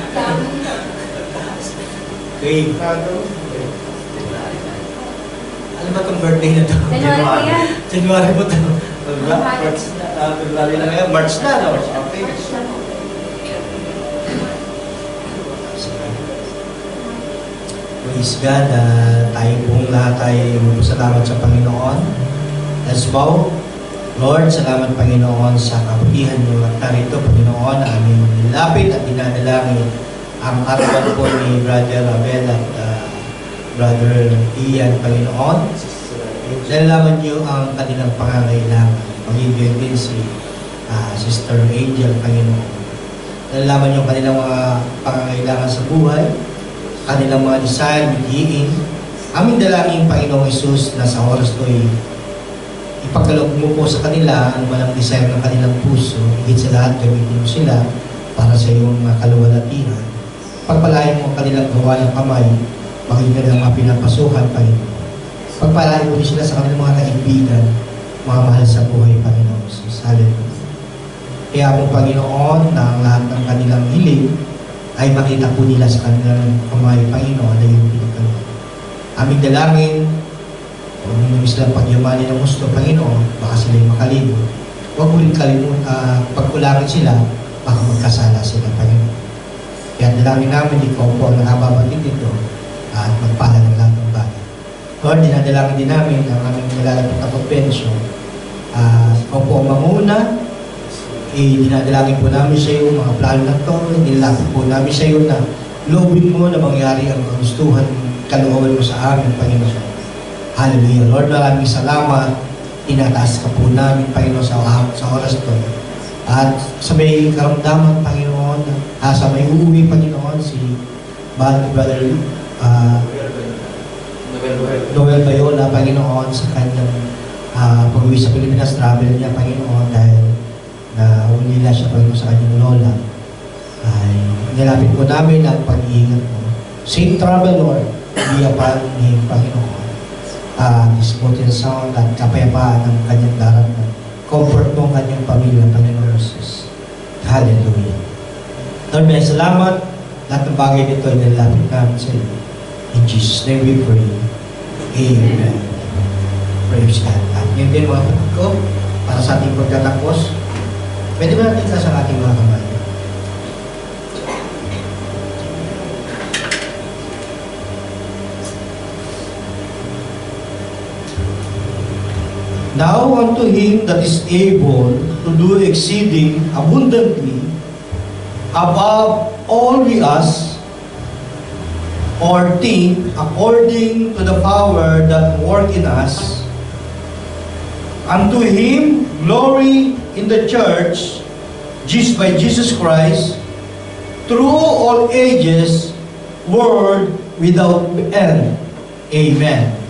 Okay. Ano ba itong birthday na ito? January pa yan. January po ito. March na. ah, February na ngayon. March na, no? Okay. Praise God. Uh, tayo pong lahat ay magpasalamat sa Panginoon. Let's bow. Lord, salamat Panginoon sa kabutihan niyo at narito Panginoon aming nilapit at dinadalangin ang arawan po ni Brother Abel at uh, Brother Ian Panginoon. Nalalaman niyo ang kanilang pangangailangan. Pag-ibig din si uh, Sister Angel Panginoon. Nalalaman niyo ang kanilang mga pangangailangan sa buhay, kanilang mga desire, bigiin. Aming dalangin Panginoong Isus na sa oras ko ay ipagkaloob mo po sa kanila ano man ang desire ng kanilang puso, higit sa lahat gamitin mo sila para sa iyong uh, kaluwalhatian. Pagpalain mo ang kanilang gawa ng kamay, maging kanilang mga pinapasukan, Panginoon. Pagpalain mo sila sa kanilang mga kaibigan, mga mahal sa buhay, Panginoon Jesus. Hallelujah. Kaya mo, Panginoon, na ang lahat ng kanilang hiling ay makita po nila sa kanilang kamay, Panginoon, na yung pinagkaloob. Aming dalangin, kung nung silang pagyamanin ng gusto, Panginoon, baka sila'y makalimot. Huwag mo rin kalimut, uh, pagkulangin sila, baka magkasala sila, Panginoon. Kaya dalangin namin, ikaw po ang nakababatid dito at magpala ng lahat ng bagay. Lord, dinadalangin din namin ang aming nilalapit na pagpensyon. Uh, ikaw po ang mamuna, eh, dinadalangin po namin sa iyo mga plano na ito, nilapit po namin sa iyo na loobin mo na mangyari ang kagustuhan, kalooban mo sa amin, Panginoon. Hallelujah. Lord, maraming salamat. Tinataas ka po namin, Panginoon, sa, sa oras ito. At sa may karamdaman, Panginoon, ah, sa may uuwi, Panginoon, si Bahal Brother uh, Noel Bayola, Panginoon, sa kanyang uh, pag-uwi sa Pilipinas, travel niya, Panginoon, dahil na umila siya, Panginoon, sa kanyang lola. Ay, nilapit po namin ang pag-iingat mo. Safe travel, Lord, be upon him, Panginoon. Uh, smooth and sound at kapayapaan ng kanyang daratan. Comfort mo ang kanyang pamilya, Panginoon Jesus. Hallelujah. Lord, may salamat. Lahat ng bagay nito ay nilapit namin sa iyo. In Jesus' name we pray. Amen. Praise God. At yun din mga kapatid ko, para sa ating pagtatapos, pwede ba natin sa ating mga kamay? Now unto him that is able to do exceeding abundantly above all we ask or think, according to the power that work in us, unto him glory in the church just by Jesus Christ through all ages, world without end. Amen.